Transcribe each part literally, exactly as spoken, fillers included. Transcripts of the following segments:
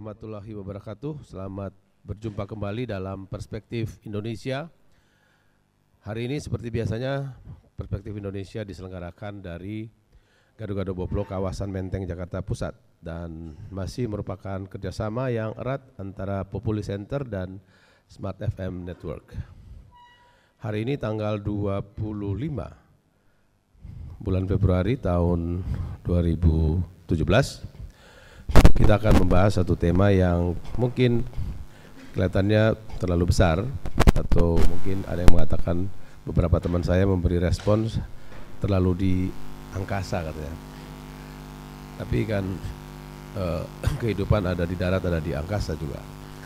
warahmatullahi wabarakatuh. Selamat berjumpa kembali dalam Perspektif Indonesia. Hari ini seperti biasanya Perspektif Indonesia diselenggarakan dari Gado-Gado Boplo, kawasan Menteng, Jakarta Pusat, dan masih merupakan kerjasama yang erat antara Populi Center dan Smart F M Network. Hari ini tanggal dua puluh lima bulan Februari tahun dua ribu tujuh belas. Kita akan membahas satu tema yang mungkin kelihatannya terlalu besar, atau mungkin ada yang mengatakan, beberapa teman saya memberi respons terlalu di angkasa katanya. Tapi kan eh, kehidupan ada di darat, ada di angkasa juga.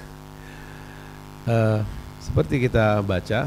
Eh, seperti kita baca,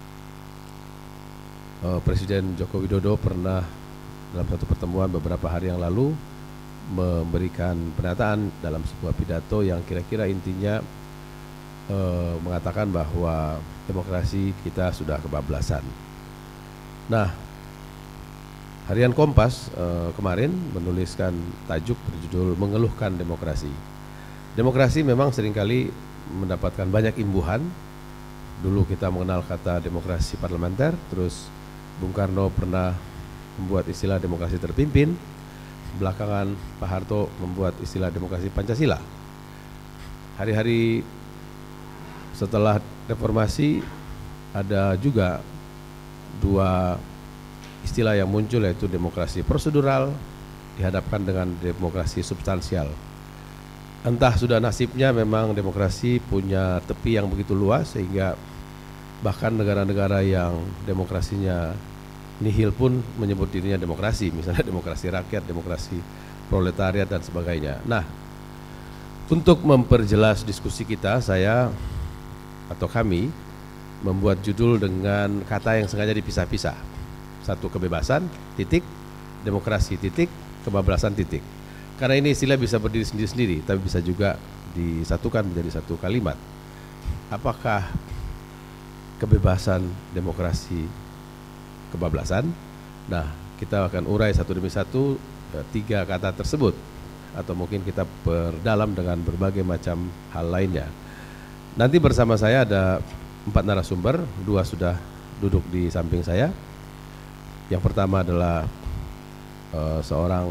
eh, Presiden Joko Widodo pernah dalam satu pertemuan beberapa hari yang lalu memberikan pernyataan dalam sebuah pidato yang kira-kira intinya e, mengatakan bahwa demokrasi kita sudah kebablasan. Nah, harian Kompas e, kemarin menuliskan tajuk berjudul Mengeluhkan Demokrasi. Demokrasi memang seringkali mendapatkan banyak imbuhan. Dulu kita mengenal kata demokrasi parlementer, terus Bung Karno pernah membuat istilah demokrasi terpimpin. Belakangan Pak Harto membuat istilah demokrasi Pancasila. Hari-hari setelah reformasi ada juga dua istilah yang muncul, yaitu demokrasi prosedural dihadapkan dengan demokrasi substansial. Entah sudah nasibnya memang demokrasi punya tepi yang begitu luas sehingga bahkan negara-negara yang demokrasinya nihil pun menyebut dirinya demokrasi, misalnya demokrasi rakyat, demokrasi proletariat dan sebagainya. Nah, untuk memperjelas diskusi kita, saya atau kami membuat judul dengan kata yang sengaja dipisah-pisah. Satu, kebebasan, titik, demokrasi, titik, kebablasan, titik. Karena ini istilah bisa berdiri sendiri-sendiri, tapi bisa juga disatukan menjadi satu kalimat. Apakah kebebasan, demokrasi, kebablasan? Nah, kita akan urai satu demi satu tiga kata tersebut, atau mungkin kita perdalam dengan berbagai macam hal lainnya. Nanti bersama saya ada empat narasumber, dua sudah duduk di samping saya. Yang pertama adalah uh, seorang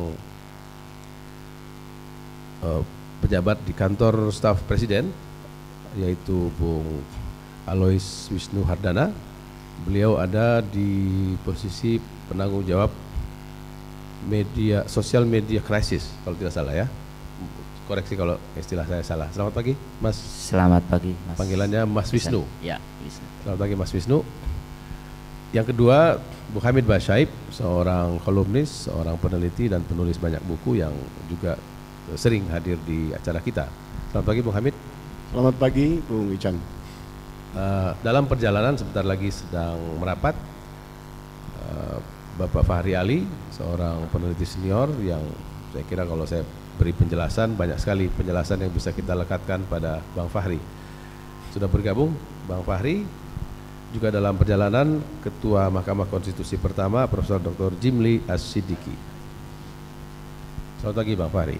uh, pejabat di kantor staf presiden, yaitu Bung Alois Wisnu Hardana. Beliau ada di posisi penanggung jawab media, sosial media krisis kalau tidak salah ya. Koreksi kalau istilah saya salah. Selamat pagi, Mas. Selamat pagi, Mas. Panggilannya Mas Wisnu. Ya, Wisnu. Selamat pagi, Mas Wisnu. Yang kedua, Bu Hamid Basyaib, seorang kolumnis, seorang peneliti dan penulis banyak buku yang juga sering hadir di acara kita. Selamat pagi, Bu Hamid. Selamat pagi, Bung Ican. Uh, dalam perjalanan sebentar lagi sedang merapat uh, Bapak Fahri Ali, seorang peneliti senior yang saya kira kalau saya beri penjelasan, banyak sekali penjelasan yang bisa kita lekatkan pada Bang Fahri. Sudah bergabung Bang Fahri. Juga dalam perjalanan Ketua Mahkamah Konstitusi pertama Profesor Doktor Jimli As-Siddiqi. Selamat pagi Bang Fahri.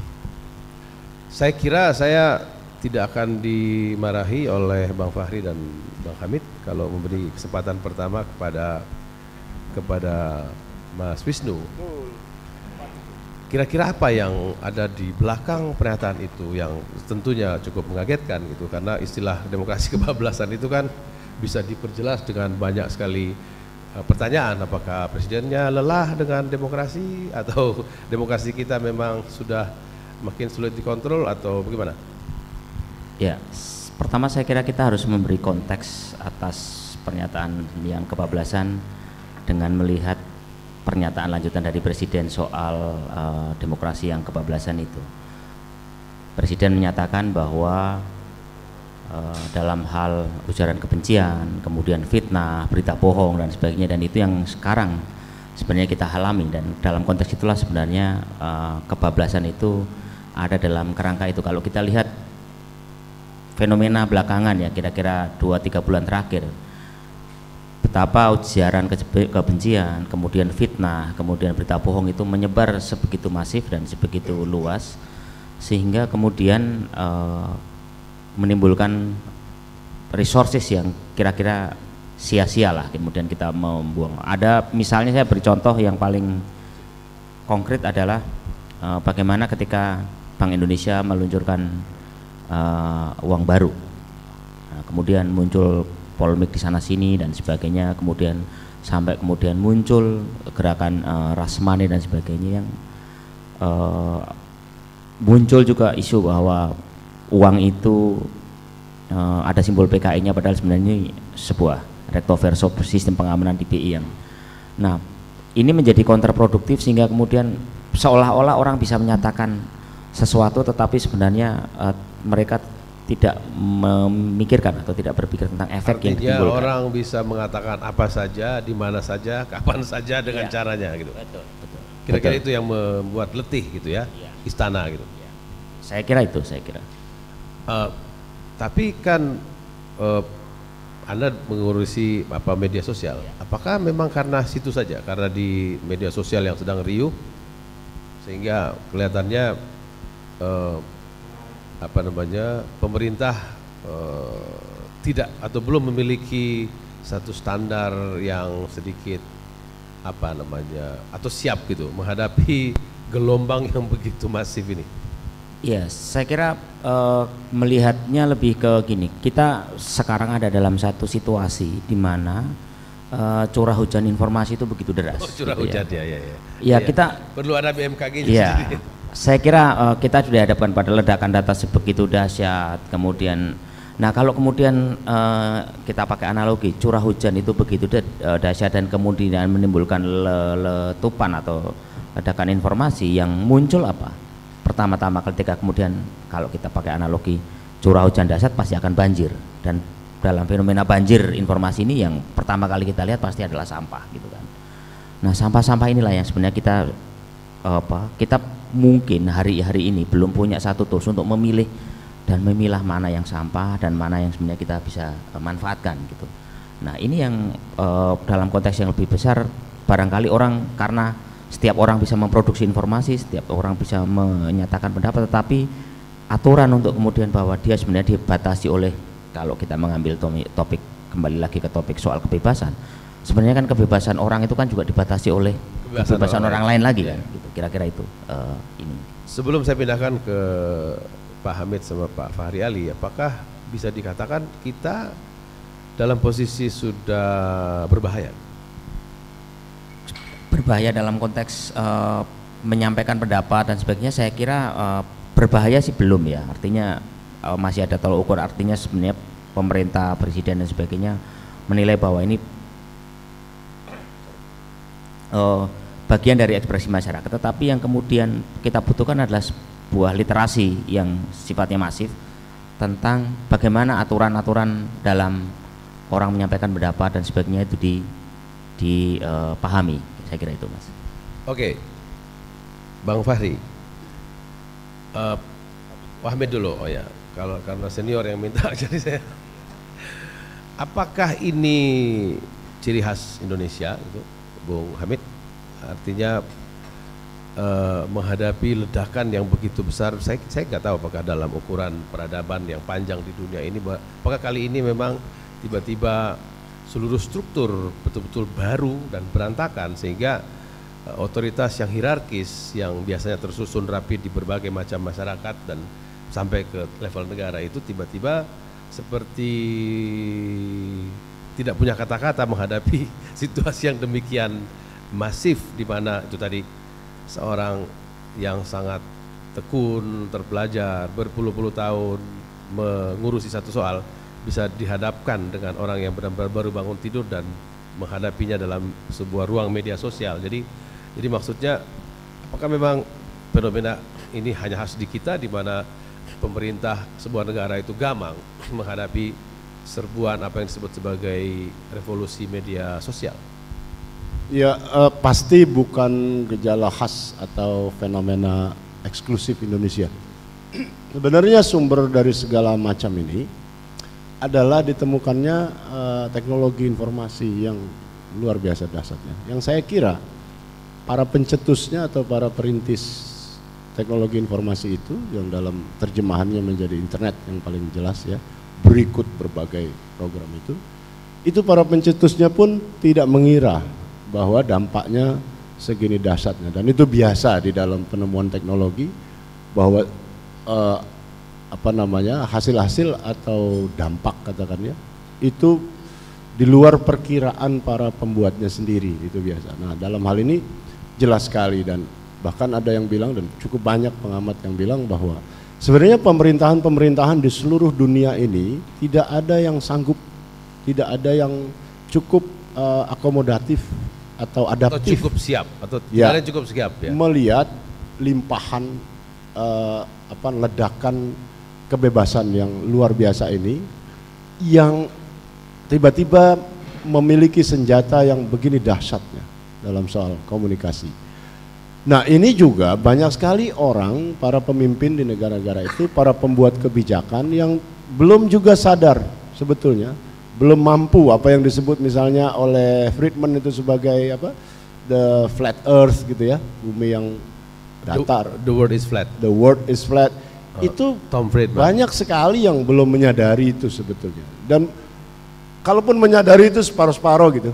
Saya kira saya tidak akan dimarahi oleh Bang Fahri dan Bang Hamid kalau memberi kesempatan pertama kepada kepada Mas Wisnu. Kira-kira apa yang ada di belakang pernyataan itu yang tentunya cukup mengagetkan gitu, karena istilah demokrasi kebablasan itu kan bisa diperjelas dengan banyak sekali uh, pertanyaan. Apakah presidennya lelah dengan demokrasi, atau demokrasi kita memang sudah makin sulit dikontrol, atau bagaimana? Ya, pertama saya kira kita harus memberi konteks atas pernyataan yang kebablasan dengan melihat pernyataan lanjutan dari Presiden soal uh, demokrasi yang kebablasan itu. Presiden menyatakan bahwa uh, dalam hal ujaran kebencian, kemudian fitnah, berita bohong dan sebagainya, dan itu yang sekarang sebenarnya kita alami, dan dalam konteks itulah sebenarnya uh, kebablasan itu ada dalam kerangka itu. Kalau kita lihat fenomena belakangan ya, kira-kira dua tiga bulan terakhir, betapa ujaran kebencian, kemudian fitnah, kemudian berita bohong itu menyebar sebegitu masif dan sebegitu luas, sehingga kemudian uh, menimbulkan resources yang kira-kira sia-sia lah, kemudian kita membuang. Ada misalnya, saya beri contoh yang paling konkret adalah uh, bagaimana ketika Bank Indonesia meluncurkan uh, uang baru, nah, kemudian muncul polemik di sana sini dan sebagainya, kemudian sampai kemudian muncul gerakan uh, rush money dan sebagainya, yang uh, muncul juga isu bahwa uang itu uh, ada simbol P K I-nya, padahal sebenarnya ini sebuah recto verso sistem pengamanan D P I yang, nah ini menjadi kontraproduktif sehingga kemudian seolah-olah orang bisa menyatakan sesuatu tetapi sebenarnya uh, mereka tidak memikirkan atau tidak berpikir tentang efek. Artinya yang ditimbulkan. Orang bisa mengatakan apa saja, di mana saja, kapan saja dengan ya, caranya gitu. Betul, betul. Kira-kira betul. itu yang membuat letih gitu ya, ya. Istana gitu. Ya. Saya kira itu, saya kira. Uh, tapi kan uh, Anda mengurusi apa media sosial, ya. Apakah memang karena situ saja, karena di media sosial yang sedang riuh sehingga kelihatannya uh, apa namanya pemerintah uh, tidak atau belum memiliki satu standar yang sedikit apa namanya atau siap gitu menghadapi gelombang yang begitu masif ini? Ya, saya kira uh, melihatnya lebih ke gini, kita sekarang ada dalam satu situasi di mana uh, curah hujan informasi itu begitu deras. Oh, curah gitu hujan ya. ya, ya, ya. Ya, ya kita perlu ada B M K G-nya. Ya, saya kira uh, kita sudah dihadapkan pada ledakan data sebegitu dahsyat. Kemudian, nah kalau kemudian uh, kita pakai analogi, curah hujan itu begitu dahsyat dan kemudian menimbulkan letupan atau ledakan informasi, yang muncul apa? Pertama-tama ketika kemudian kalau kita pakai analogi curah hujan dahsyat pasti akan banjir, dan dalam fenomena banjir informasi ini yang pertama kali kita lihat pasti adalah sampah gitu kan. Nah, sampah-sampah inilah yang sebenarnya kita apa kita mungkin hari-hari ini belum punya satu tools untuk memilih dan memilah mana yang sampah dan mana yang sebenarnya kita bisa uh, manfaatkan gitu. Nah, ini yang uh, dalam konteks yang lebih besar barangkali orang, karena setiap orang bisa memproduksi informasi, setiap orang bisa menyatakan pendapat, tetapi aturan untuk kemudian bahwa dia sebenarnya dibatasi oleh, kalau kita mengambil topik, kembali lagi ke topik soal kebebasan, sebenarnya kan kebebasan orang itu kan juga dibatasi oleh kebebasan, kebebasan orang, orang lain lagi ya. Kan gitu. Kira-kira itu uh, ini. Sebelum saya pindahkan ke Pak Hamid sama Pak Fahri Ali, apakah bisa dikatakan kita dalam posisi sudah berbahaya? Berbahaya dalam konteks uh, menyampaikan pendapat dan sebagainya, saya kira uh, berbahaya sih belum ya, artinya uh, masih ada tolak ukur, artinya sebenarnya pemerintah, presiden dan sebagainya menilai bahwa ini uh, bagian dari ekspresi masyarakat, tetapi yang kemudian kita butuhkan adalah sebuah literasi yang sifatnya masif tentang bagaimana aturan-aturan dalam orang menyampaikan pendapat dan sebagainya itu di dipahami. Uh, Saya kira itu, Mas. Oke, Bang Fahri, uh, Wahmid dulu. Oh ya, kalau karena senior yang minta, jadi saya. Apakah ini ciri khas Indonesia, itu, Bung Hamid? Artinya uh, menghadapi ledakan yang begitu besar. Saya saya nggak tahu apakah dalam ukuran peradaban yang panjang di dunia ini, apakah kali ini memang tiba-tiba seluruh struktur betul-betul baru dan berantakan, sehingga uh, otoritas yang hierarkis yang biasanya tersusun rapi di berbagai macam masyarakat dan sampai ke level negara itu tiba-tiba seperti tidak punya kata-kata menghadapi situasi yang demikian masif, di mana itu tadi seorang yang sangat tekun, terpelajar, berpuluh-puluh tahun mengurusi satu soal bisa dihadapkan dengan orang yang benar-benar baru bangun tidur dan menghadapinya dalam sebuah ruang media sosial. Jadi, jadi maksudnya, apakah memang fenomena ini hanya khas di kita, di mana pemerintah sebuah negara itu gamang menghadapi serbuan apa yang disebut sebagai revolusi media sosial? Ya, eh, pasti bukan gejala khas atau fenomena eksklusif Indonesia. Sebenarnya sumber dari segala macam ini adalah ditemukannya uh, teknologi informasi yang luar biasa dahsyatnya. Yang saya kira para pencetusnya atau para perintis teknologi informasi itu yang dalam terjemahannya menjadi internet yang paling jelas ya, berikut berbagai program itu, itu para pencetusnya pun tidak mengira bahwa dampaknya segini dahsyatnya, dan itu biasa di dalam penemuan teknologi bahwa eh, apa namanya hasil-hasil atau dampak katakannya itu di luar perkiraan para pembuatnya sendiri, itu biasa. Nah, dalam hal ini jelas sekali, dan bahkan ada yang bilang dan cukup banyak pengamat yang bilang bahwa sebenarnya pemerintahan-pemerintahan di seluruh dunia ini tidak ada yang sanggup, tidak ada yang cukup uh, akomodatif atau adaptif, atau cukup siap, atau ya, cukup siap ya, melihat limpahan uh, apa ledakan kebebasan yang luar biasa ini, yang tiba-tiba memiliki senjata yang begini dahsyatnya dalam soal komunikasi. Nah, ini juga banyak sekali orang, para pemimpin di negara-negara itu, para pembuat kebijakan yang belum juga sadar sebetulnya, belum mampu apa yang disebut misalnya oleh Friedman itu sebagai apa, the flat earth gitu ya, bumi yang datar. The, the world is flat. The world is flat. Oh, itu Tom Friedman. Banyak sekali yang belum menyadari itu sebetulnya. Dan kalaupun menyadari itu separuh-separuh gitu,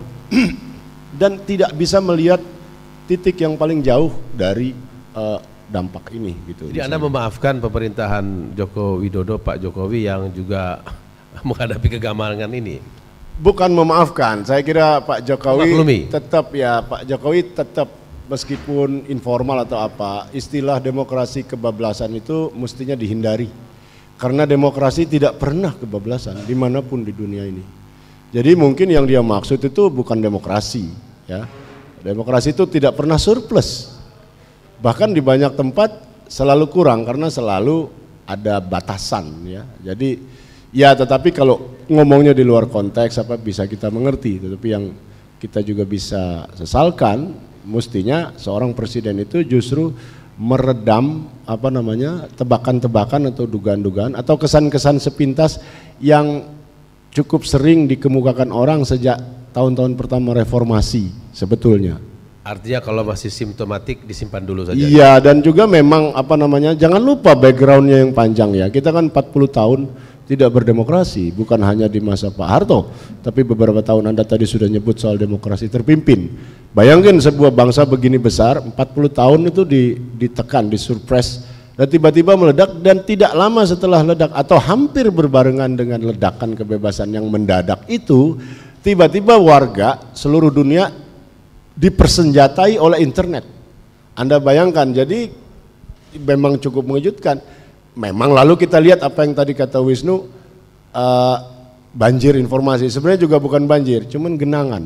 dan tidak bisa melihat titik yang paling jauh dari uh, dampak ini gitu. Jadi misalnya. Anda memaafkan pemerintahan Joko Widodo, Pak Jokowi yang juga menghadapi kegamangan ini? Bukan memaafkan, saya kira Pak Jokowi Maklumi. tetap ya, Pak Jokowi tetap meskipun informal atau apa, istilah demokrasi kebablasan itu mestinya dihindari. Karena demokrasi tidak pernah kebablasan dimanapun di dunia ini. Jadi mungkin yang dia maksud itu bukan demokrasi, ya. Demokrasi itu tidak pernah surplus. Bahkan di banyak tempat selalu kurang karena selalu ada batasan, ya. Jadi ya, tetapi kalau ngomongnya di luar konteks apa bisa kita mengerti, tetapi yang kita juga bisa sesalkan, mestinya seorang presiden itu justru meredam apa namanya tebakan-tebakan atau dugaan-dugaan atau kesan-kesan sepintas yang cukup sering dikemukakan orang sejak tahun-tahun pertama reformasi sebetulnya. Artinya kalau masih simptomatik disimpan dulu saja. Iya, dan juga memang apa namanya, jangan lupa backgroundnya yang panjang ya. Kita kan empat puluh tahun tidak berdemokrasi, bukan hanya di masa Pak Harto, tapi beberapa tahun Anda tadi sudah nyebut soal demokrasi terpimpin. Bayangin sebuah bangsa begini besar, empat puluh tahun itu ditekan, disurpres, dan tiba-tiba meledak, dan tidak lama setelah ledak atau hampir berbarengan dengan ledakan kebebasan yang mendadak itu, tiba-tiba warga seluruh dunia dipersenjatai oleh internet. Anda bayangkan, jadi memang cukup mengejutkan. Memang lalu kita lihat apa yang tadi kata Wisnu, uh, banjir informasi, sebenarnya juga bukan banjir, cuman genangan.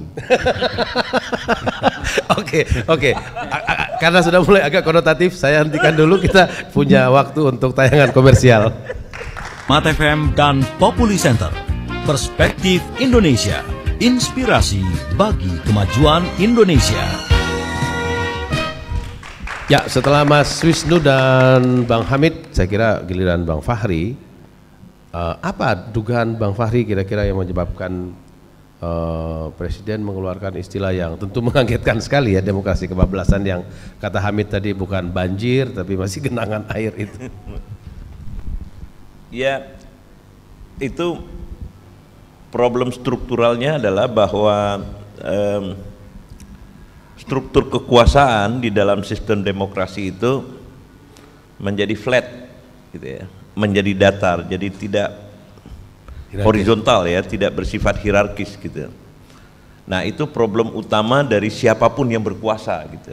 Oke, oke. Karena sudah mulai agak konotatif, saya hentikan dulu, kita punya waktu untuk tayangan komersial. Mata F M dan Populi Center, Perspektif Indonesia, inspirasi bagi kemajuan Indonesia. Ya, setelah Mas Wisnu dan Bang Hamid, saya kira giliran Bang Fahri. Uh, apa dugaan Bang Fahri kira-kira yang menyebabkan uh, Presiden mengeluarkan istilah yang tentu mengagetkan sekali ya, demokrasi kebablasan, yang kata Hamid tadi bukan banjir tapi masih genangan air itu? Ya, itu problem strukturalnya adalah bahwa um, struktur kekuasaan di dalam sistem demokrasi itu menjadi flat gitu ya, menjadi datar, jadi tidak hierarkis, horizontal ya, tidak bersifat hierarkis gitu. Nah, itu problem utama dari siapapun yang berkuasa gitu.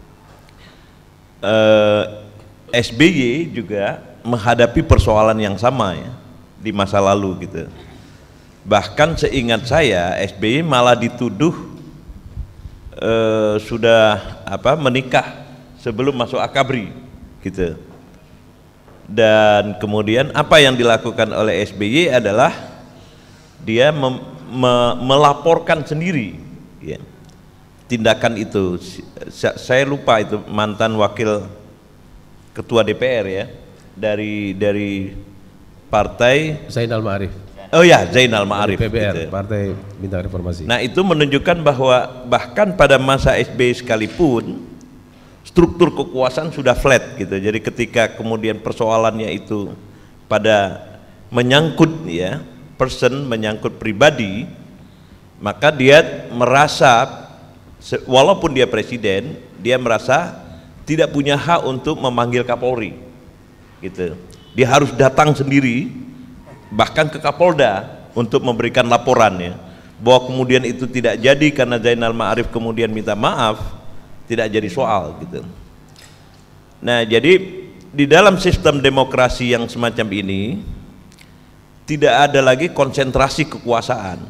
eh, S B Y juga menghadapi persoalan yang sama ya di masa lalu gitu. Bahkan seingat saya S B Y malah dituduh Uh, sudah apa menikah sebelum masuk Akabri gitu. Dan kemudian apa yang dilakukan oleh S B Y adalah dia mem, me, melaporkan sendiri ya, tindakan itu. Saya lupa itu mantan wakil ketua D P R ya, dari dari partai Zainal Ma'arif. Oh ya, Zainal Ma'arif, P B R, gitu. Partai Bintang Reformasi. Nah, itu menunjukkan bahwa bahkan pada masa S B Y sekalipun struktur kekuasaan sudah flat gitu. Jadi ketika kemudian persoalannya itu pada menyangkut ya person, menyangkut pribadi, maka dia merasa walaupun dia presiden, dia merasa tidak punya hak untuk memanggil Kapolri gitu. Dia harus datang sendiri bahkan ke Kapolda untuk memberikan laporannya, bahwa kemudian itu tidak jadi karena Zainal Ma'arif kemudian minta maaf, tidak jadi soal gitu. Nah, jadi di dalam sistem demokrasi yang semacam ini tidak ada lagi konsentrasi kekuasaan.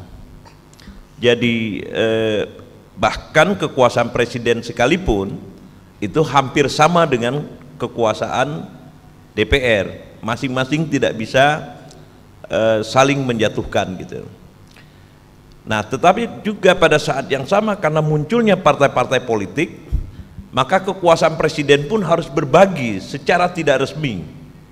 Jadi eh, bahkan kekuasaan presiden sekalipun itu hampir sama dengan kekuasaan D P R, masing-masing tidak bisa eh, saling menjatuhkan gitu. Nah, tetapi juga pada saat yang sama karena munculnya partai-partai politik, maka kekuasaan presiden pun harus berbagi secara tidak resmi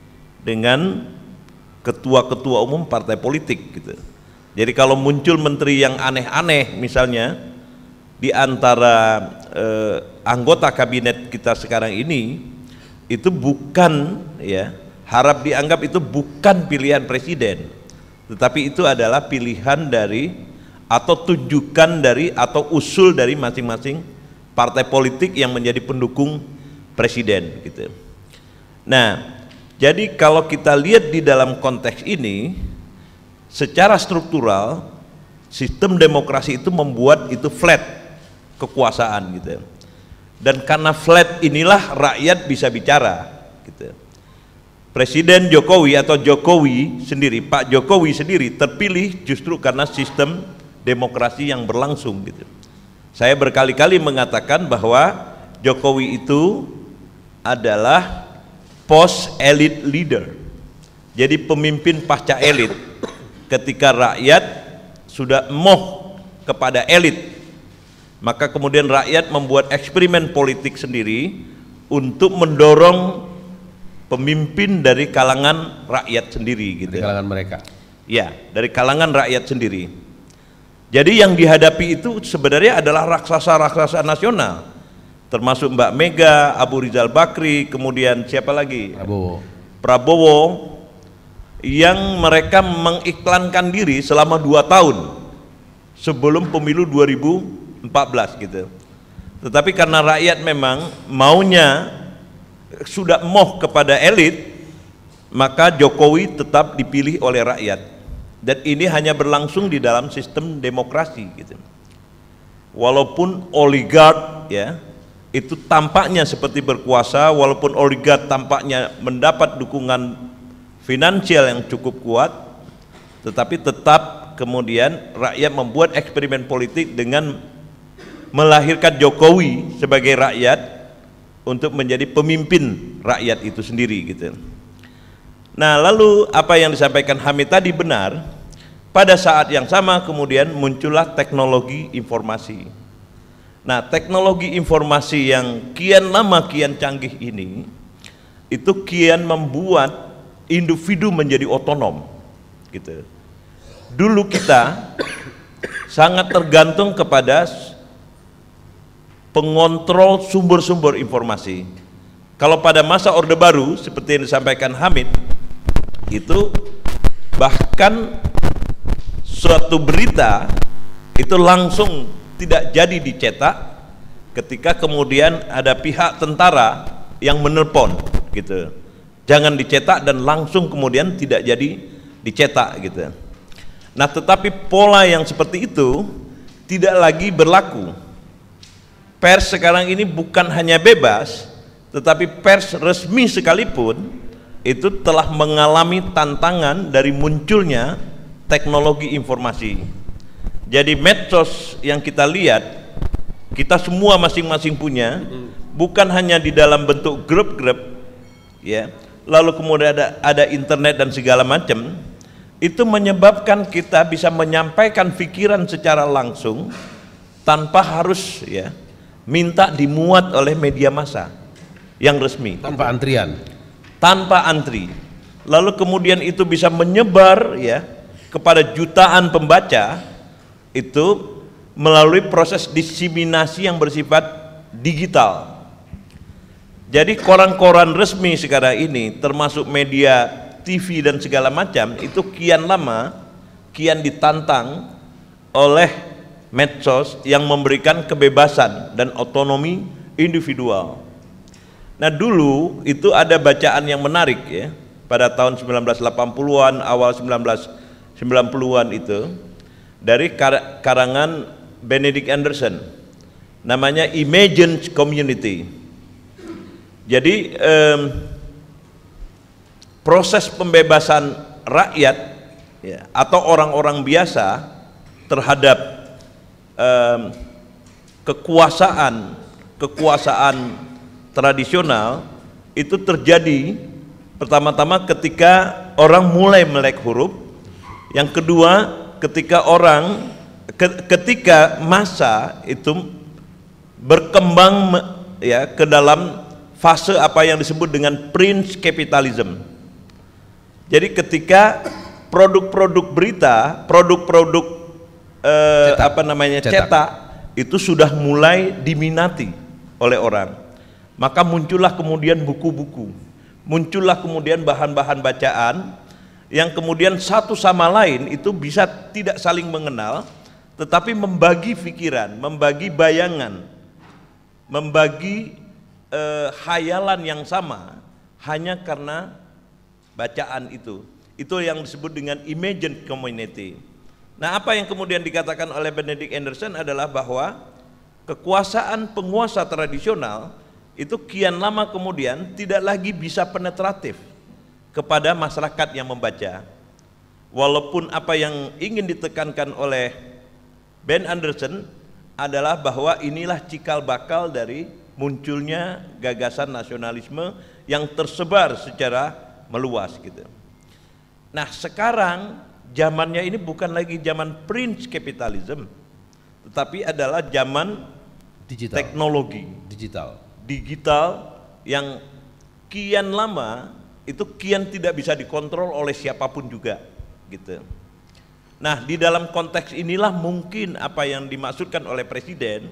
dengan ketua-ketua umum partai politik gitu. Jadi kalau muncul menteri yang aneh-aneh misalnya di antara eh, anggota kabinet kita sekarang ini, itu bukan ya, harap dianggap itu bukan pilihan presiden, tetapi itu adalah pilihan dari atau tunjukkan dari atau usul dari masing-masing partai politik yang menjadi pendukung presiden gitu. Nah, jadi kalau kita lihat di dalam konteks ini, secara struktural sistem demokrasi itu membuat itu flat kekuasaan gitu. Dan karena flat inilah rakyat bisa bicara gitu. Presiden Jokowi atau Jokowi sendiri, Pak Jokowi sendiri terpilih justru karena sistem demokrasi yang berlangsung gitu. Saya berkali-kali mengatakan bahwa Jokowi itu adalah post elite leader, jadi pemimpin pasca elit. Ketika rakyat sudah emoh kepada elit, maka kemudian rakyat membuat eksperimen politik sendiri untuk mendorong pemimpin dari kalangan rakyat sendiri gitu. Dari kalangan mereka. Ya, dari kalangan rakyat sendiri. Jadi yang dihadapi itu sebenarnya adalah raksasa-raksasa nasional, termasuk Mbak Mega, Abu Rizal Bakri, kemudian siapa lagi? Prabowo. Prabowo, yang mereka mengiklankan diri selama dua tahun sebelum pemilu dua ribu empat belas gitu. Tetapi karena rakyat memang maunya sudah moh kepada elit, maka Jokowi tetap dipilih oleh rakyat. Dan ini hanya berlangsung di dalam sistem demokrasi gitu. Walaupun oligark ya itu tampaknya seperti berkuasa, walaupun oligark tampaknya mendapat dukungan finansial yang cukup kuat, tetapi tetap kemudian rakyat membuat eksperimen politik dengan melahirkan Jokowi sebagai rakyat untuk menjadi pemimpin rakyat itu sendiri gitu. Nah, lalu apa yang disampaikan Hamid tadi benar. Pada saat yang sama kemudian muncullah teknologi informasi. Nah, teknologi informasi yang kian lama kian canggih ini itu kian membuat individu menjadi otonom gitu. Dulu kita sangat tergantung kepada pengontrol sumber-sumber informasi. Kalau pada masa Orde Baru seperti yang disampaikan Hamid, itu bahkan suatu berita itu langsung tidak jadi dicetak ketika kemudian ada pihak tentara yang menelpon gitu. Jangan dicetak, dan langsung kemudian tidak jadi dicetak gitu. Nah, tetapi pola yang seperti itu tidak lagi berlaku. Pers sekarang ini bukan hanya bebas, tetapi pers resmi sekalipun itu telah mengalami tantangan dari munculnya teknologi informasi. Jadi medsos yang kita lihat, kita semua masing-masing punya, bukan hanya di dalam bentuk grup-grup ya, lalu kemudian ada, ada internet dan segala macam, itu menyebabkan kita bisa menyampaikan pikiran secara langsung tanpa harus ya minta dimuat oleh media massa yang resmi, Tanpa antrian. tanpa antri. Lalu kemudian itu bisa menyebar ya kepada jutaan pembaca itu melalui proses diseminasi yang bersifat digital. Jadi koran-koran resmi sekarang ini termasuk media T V dan segala macam itu kian lama kian ditantang oleh medsos yang memberikan kebebasan dan otonomi individual. Nah dulu itu ada bacaan yang menarik ya, pada tahun sembilan belas delapan puluhan awal sembilan belas sembilan puluhan itu dari kar karangan Benedict Anderson, namanya Imagined Community. Jadi eh, proses pembebasan rakyat ya, atau orang-orang biasa terhadap eh, kekuasaan kekuasaan tradisional itu terjadi pertama-tama ketika orang mulai melek huruf, yang kedua ketika orang ke, ketika massa itu berkembang ya ke dalam fase apa yang disebut dengan Prince Capitalism. Jadi ketika produk-produk berita, produk-produk eh, apa namanya cetak. cetak itu sudah mulai diminati oleh orang, maka muncullah kemudian buku-buku, muncullah kemudian bahan-bahan bacaan yang kemudian satu sama lain itu bisa tidak saling mengenal, tetapi membagi pikiran, membagi bayangan, membagi Uh, hayalan yang sama hanya karena bacaan itu. Itu yang disebut dengan imagined community. Nah, apa yang kemudian dikatakan oleh Benedict Anderson adalah bahwa kekuasaan penguasa tradisional itu kian lama kemudian tidak lagi bisa penetratif kepada masyarakat yang membaca. Walaupun apa yang ingin ditekankan oleh Ben Anderson adalah bahwa inilah cikal bakal dari munculnya gagasan nasionalisme yang tersebar secara meluas gitu. Nah sekarang zamannya ini bukan lagi zaman Prince Capitalism, tetapi adalah zaman digital. Teknologi digital digital yang kian lama itu kian tidak bisa dikontrol oleh siapapun juga gitu. Nah di dalam konteks inilah mungkin apa yang dimaksudkan oleh Presiden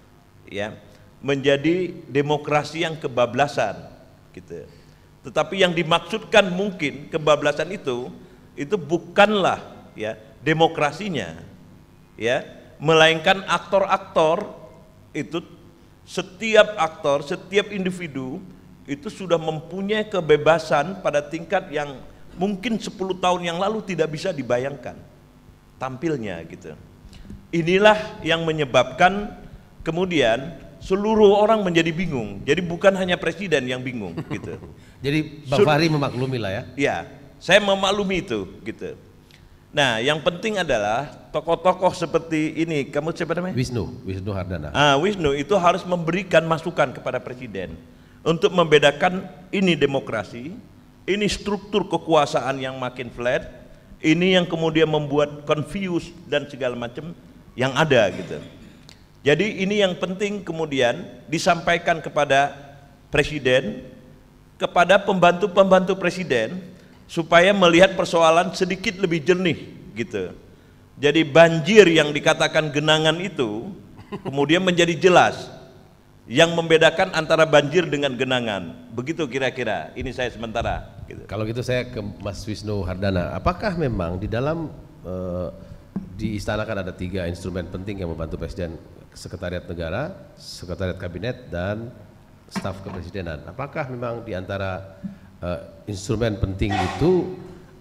ya menjadi demokrasi yang kebablasan gitu. Tetapi yang dimaksudkan mungkin kebablasan itu itu bukanlah ya demokrasinya ya, melainkan aktor-aktor itu, setiap aktor, setiap individu itu sudah mempunyai kebebasan pada tingkat yang mungkin sepuluh tahun yang lalu tidak bisa dibayangkan tampilnya gitu. Inilah yang menyebabkan kemudian seluruh orang menjadi bingung. Jadi bukan hanya presiden yang bingung gitu. Jadi Bang Fahri memaklumi lah ya. Ya, saya memaklumi itu gitu. Nah, yang penting adalah tokoh-tokoh seperti ini, kamu siapa namanya? Wisnu, Wisnu Hardana. Ah, Wisnu itu harus memberikan masukan kepada presiden untuk membedakan ini demokrasi, ini struktur kekuasaan yang makin flat, ini yang kemudian membuat confused dan segala macam yang ada gitu. Jadi ini yang penting kemudian disampaikan kepada presiden, kepada pembantu-pembantu presiden, supaya melihat persoalan sedikit lebih jernih gitu. Jadi banjir yang dikatakan genangan itu kemudian menjadi jelas, yang membedakan antara banjir dengan genangan. Begitu kira-kira, ini saya sementara gitu. Kalau gitu saya ke Mas Wisnu Hardana, apakah memang di dalam uh, di istana kan ada tiga instrumen penting yang membantu presiden: Sekretariat Negara, Sekretariat Kabinet, dan staf kepresidenan. Apakah memang di antara uh, instrumen penting itu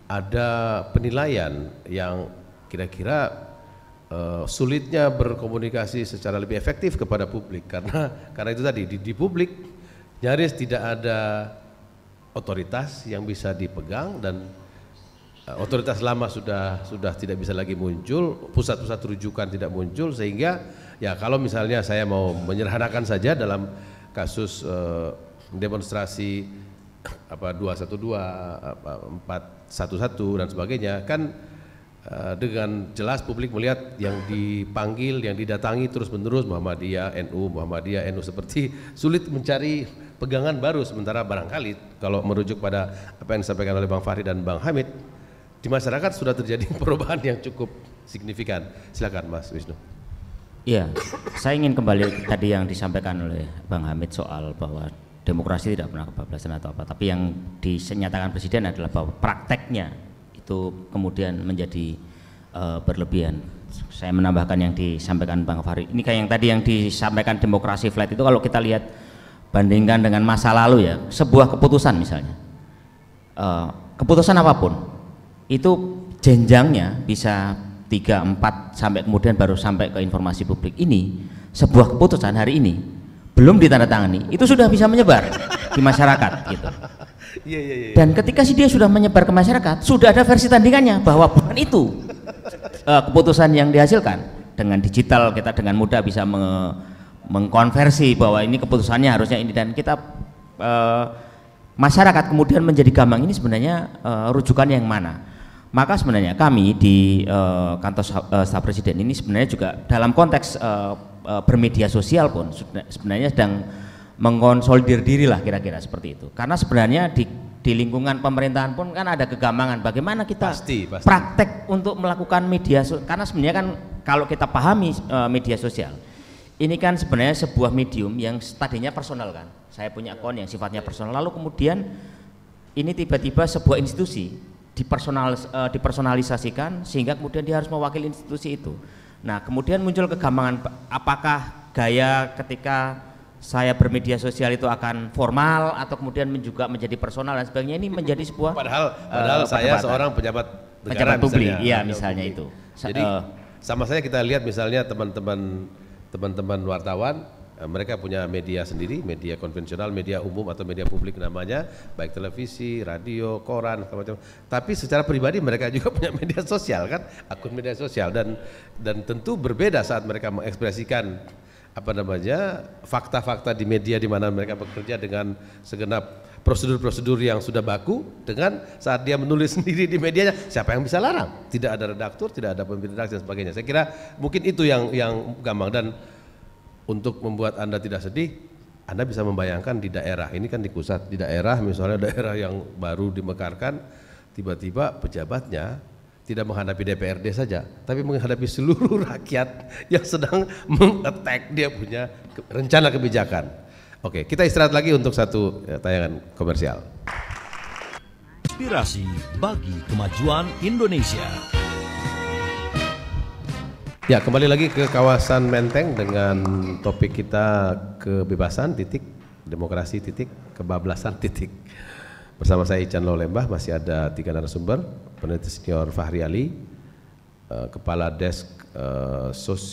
ada penilaian yang kira-kira uh, sulitnya berkomunikasi secara lebih efektif kepada publik? Karena karena itu tadi di, di publik nyaris tidak ada otoritas yang bisa dipegang, dan uh, otoritas lama sudah sudah tidak bisa lagi muncul, pusat-pusat rujukan tidak muncul, sehingga ya kalau misalnya saya mau menyederhanakan saja dalam kasus uh, demonstrasi apa dua satu dua, empat satu satu dan sebagainya kan, uh, dengan jelas publik melihat yang dipanggil, yang didatangi terus-menerus Muhammadiyah, N U, Muhammadiyah, N U, seperti sulit mencari pegangan baru. Sementara barangkali kalau merujuk pada apa yang disampaikan oleh Bang Fahri dan Bang Hamid, di masyarakat sudah terjadi perubahan yang cukup signifikan. Silakan Mas Wisnu. Iya, saya ingin kembali tadi yang disampaikan oleh Bang Hamid soal bahwa demokrasi tidak pernah kebablasan atau apa, tapi yang dinyatakan presiden adalah bahwa prakteknya itu kemudian menjadi uh, berlebihan. Saya menambahkan yang disampaikan Bang Fahri, ini kayak yang tadi yang disampaikan demokrasi flat itu, kalau kita lihat bandingkan dengan masa lalu ya, sebuah keputusan misalnya, uh, keputusan apapun itu jenjangnya bisa tiga, empat sampai kemudian baru sampai ke informasi publik. Ini sebuah keputusan hari ini belum ditandatangani itu sudah bisa menyebar di masyarakat gitu. Iya, iya, iya. Dan ketika si dia sudah menyebar ke masyarakat, sudah ada versi tandingannya bahwa bukan itu uh, keputusan yang dihasilkan. Dengan digital kita dengan mudah bisa me mengkonversi bahwa ini keputusannya harusnya ini, dan kita uh, masyarakat kemudian menjadi gampang ini sebenarnya uh, rujukan yang mana. Maka sebenarnya kami di uh, kantor uh, staf presiden ini sebenarnya juga dalam konteks uh, uh, bermedia sosial pun sebenarnya sedang mengkonsolidir diri lah kira-kira seperti itu. Karena sebenarnya di, di lingkungan pemerintahan pun kan ada kegambangan bagaimana kita pasti, pasti. praktek untuk melakukan media sosial. Karena sebenarnya kan kalau kita pahami uh, media sosial ini kan sebenarnya sebuah medium yang tadinya personal kan. Saya punya akun yang sifatnya personal, lalu kemudian ini tiba-tiba sebuah institusi dipersonal, uh, dipersonalisasikan sehingga kemudian dia harus mewakili institusi itu. Nah kemudian muncul kegambangan, apakah gaya ketika saya bermedia sosial itu akan formal atau kemudian juga menjadi personal dan sebagainya, ini menjadi sebuah padahal padahal uh, saya seorang pejabat negara, pejabat publik, misalnya, iya misalnya publik. Itu. Jadi uh, sama saya kita lihat misalnya teman-teman teman-teman wartawan, mereka punya media sendiri, media konvensional, media umum atau media publik namanya, baik televisi, radio, koran, macam-macam. Tapi secara pribadi mereka juga punya media sosial kan, akun media sosial, dan dan tentu berbeda saat mereka mengekspresikan apa namanya fakta-fakta di media di mana mereka bekerja dengan segenap prosedur-prosedur yang sudah baku, dengan saat dia menulis sendiri di medianya, siapa yang bisa larang? Tidak ada redaktur, tidak ada pemimpin redaksi dan sebagainya. Saya kira mungkin itu yang yang gampang. Dan untuk membuat Anda tidak sedih, Anda bisa membayangkan di daerah, ini kan di pusat, di daerah misalnya daerah yang baru dimekarkan, tiba-tiba pejabatnya tidak menghadapi D P R D saja, tapi menghadapi seluruh rakyat yang sedang meng-attack dia punya rencana kebijakan. Oke, kita istirahat lagi untuk satu ya, tayangan komersial. Inspirasi bagi kemajuan Indonesia. Ya, kembali lagi ke kawasan Menteng dengan topik kita kebebasan titik, demokrasi titik, kebablasan titik. Bersama saya Ican Lolembah, masih ada tiga narasumber, peneliti senior Fahri Ali, uh, kepala desk uh,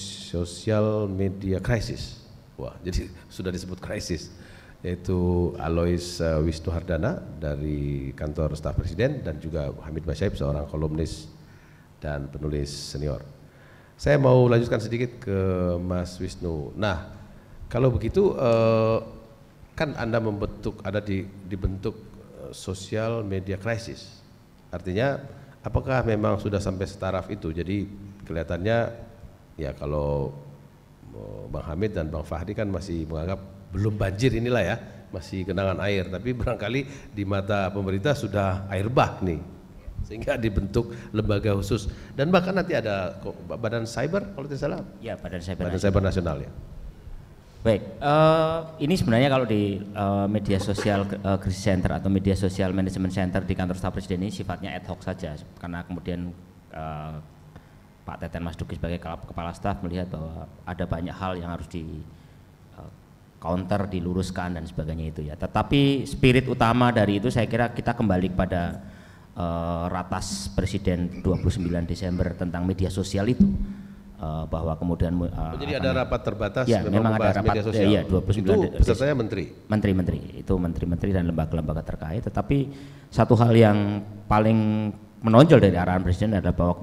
sosial media krisis. Wah, jadi sudah disebut krisis, yaitu Alois uh, Wisnu Hardana dari kantor staf presiden, dan juga Hamid Masyaib, seorang kolumnis dan penulis senior. Saya mau lanjutkan sedikit ke Mas Wisnu. Nah, kalau begitu uh, kan Anda membentuk, ada di dibentuk uh, sosial media krisis. Artinya apakah memang sudah sampai setaraf itu? Jadi kelihatannya ya kalau uh, Bang Hamid dan Bang Fahri kan masih menganggap belum banjir inilah ya, masih genangan air, tapi barangkali di mata pemerintah sudah air bah nih, sehingga dibentuk lembaga khusus, dan bahkan nanti ada badan cyber kalau tidak salah. Ya, badan cyber badan nasional. cyber nasional ya. Baik, uh, ini sebenarnya kalau di uh, media sosial uh, krisis center atau media sosial management center di kantor staf presiden ini sifatnya ad hoc saja, karena kemudian uh, Pak Teten Mas Duki sebagai kepala staf melihat bahwa ada banyak hal yang harus di uh, counter, diluruskan dan sebagainya itu ya. Tetapi spirit utama dari itu saya kira kita kembali pada uh, ratas presiden dua puluh sembilan Desember tentang media sosial itu. Uh, bahwa kemudian uh, jadi ada rapat terbatas ya, memang ada rapat media sosial. Ya, dua puluh sembilan itu pesertanya menteri menteri-menteri itu menteri-menteri dan lembaga-lembaga terkait. Tetapi satu hal yang paling menonjol dari arahan presiden adalah bahwa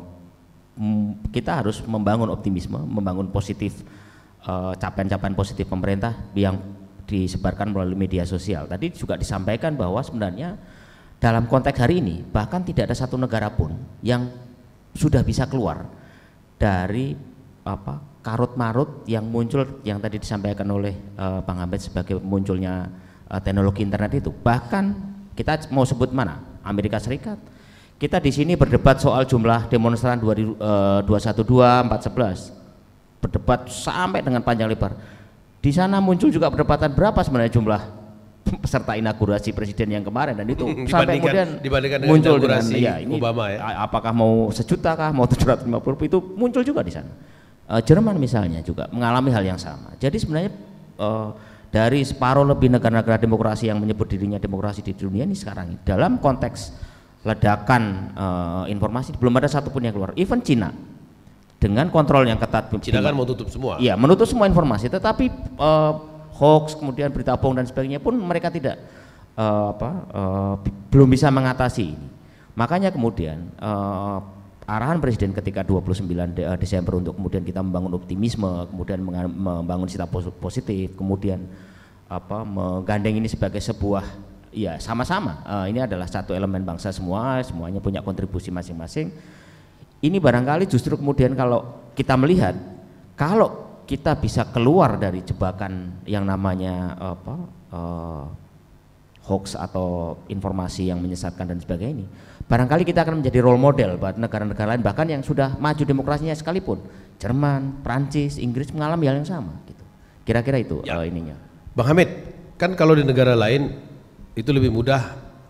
mm, kita harus membangun optimisme, membangun positif uh, capaian-capaian positif pemerintah yang disebarkan melalui media sosial. Tadi juga disampaikan bahwa sebenarnya dalam konteks hari ini bahkan tidak ada satu negara pun yang sudah bisa keluar dari apa karut marut yang muncul yang tadi disampaikan oleh uh, Bang Hamid sebagai munculnya uh, teknologi internet itu. Bahkan kita mau sebut mana? Amerika Serikat. Kita di sini berdebat soal jumlah demonstran dua satu dua, empat sebelas, berdebat sampai dengan panjang lebar. Di sana muncul juga perdebatan berapa sebenarnya jumlah peserta inaugurasi presiden yang kemarin dan itu sampai Dibandingkan- kemudian dibandingkan dengan muncul dengan inaugurasi ya ini Obama ya. a- apakah mau sejuta kah mau tujuh ratus lima puluh itu muncul juga di sana. Eh, Jerman misalnya juga mengalami hal yang sama. Jadi sebenarnya eh, dari separuh lebih negara-negara demokrasi yang menyebut dirinya demokrasi di dunia ini sekarang ini, dalam konteks ledakan eh, informasi belum ada satupun yang keluar. Even Cina dengan kontrol yang ketat. Cina kan mau tutup semua. Iya, menutup semua informasi, tetapi eh, hoax kemudian berita bohong dan sebagainya pun mereka tidak eh, apa eh, bi- belum bisa mengatasi ini. Makanya kemudian eh, arahan presiden ketika dua puluh sembilan De- Desember untuk kemudian kita membangun optimisme, kemudian menga- membangun sikap pos- positif, kemudian apa menggandeng ini sebagai sebuah ya sama-sama eh, ini adalah satu elemen bangsa semua, semuanya punya kontribusi masing-masing. Ini barangkali justru kemudian kalau kita melihat kalau kita bisa keluar dari jebakan yang namanya apa uh, hoax atau informasi yang menyesatkan dan sebagainya ini, barangkali kita akan menjadi role model buat negara-negara lain bahkan yang sudah maju demokrasinya sekalipun, Jerman, Prancis, Inggris mengalami hal yang sama gitu. Kira-kira itu Ya. uh, ininya. Bang Hamid, kan kalau di negara lain itu lebih mudah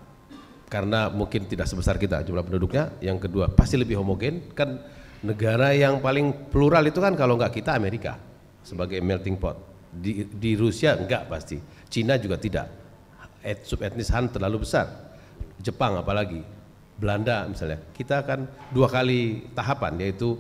karena mungkin tidak sebesar kita jumlah penduduknya, yang kedua pasti lebih homogen. Kan negara yang paling plural itu kan kalau nggak kita Amerika sebagai melting pot. Di, di Rusia enggak pasti, Cina juga tidak, Et, subetnis Han terlalu besar, Jepang apalagi, Belanda misalnya. Kita kan dua kali tahapan, yaitu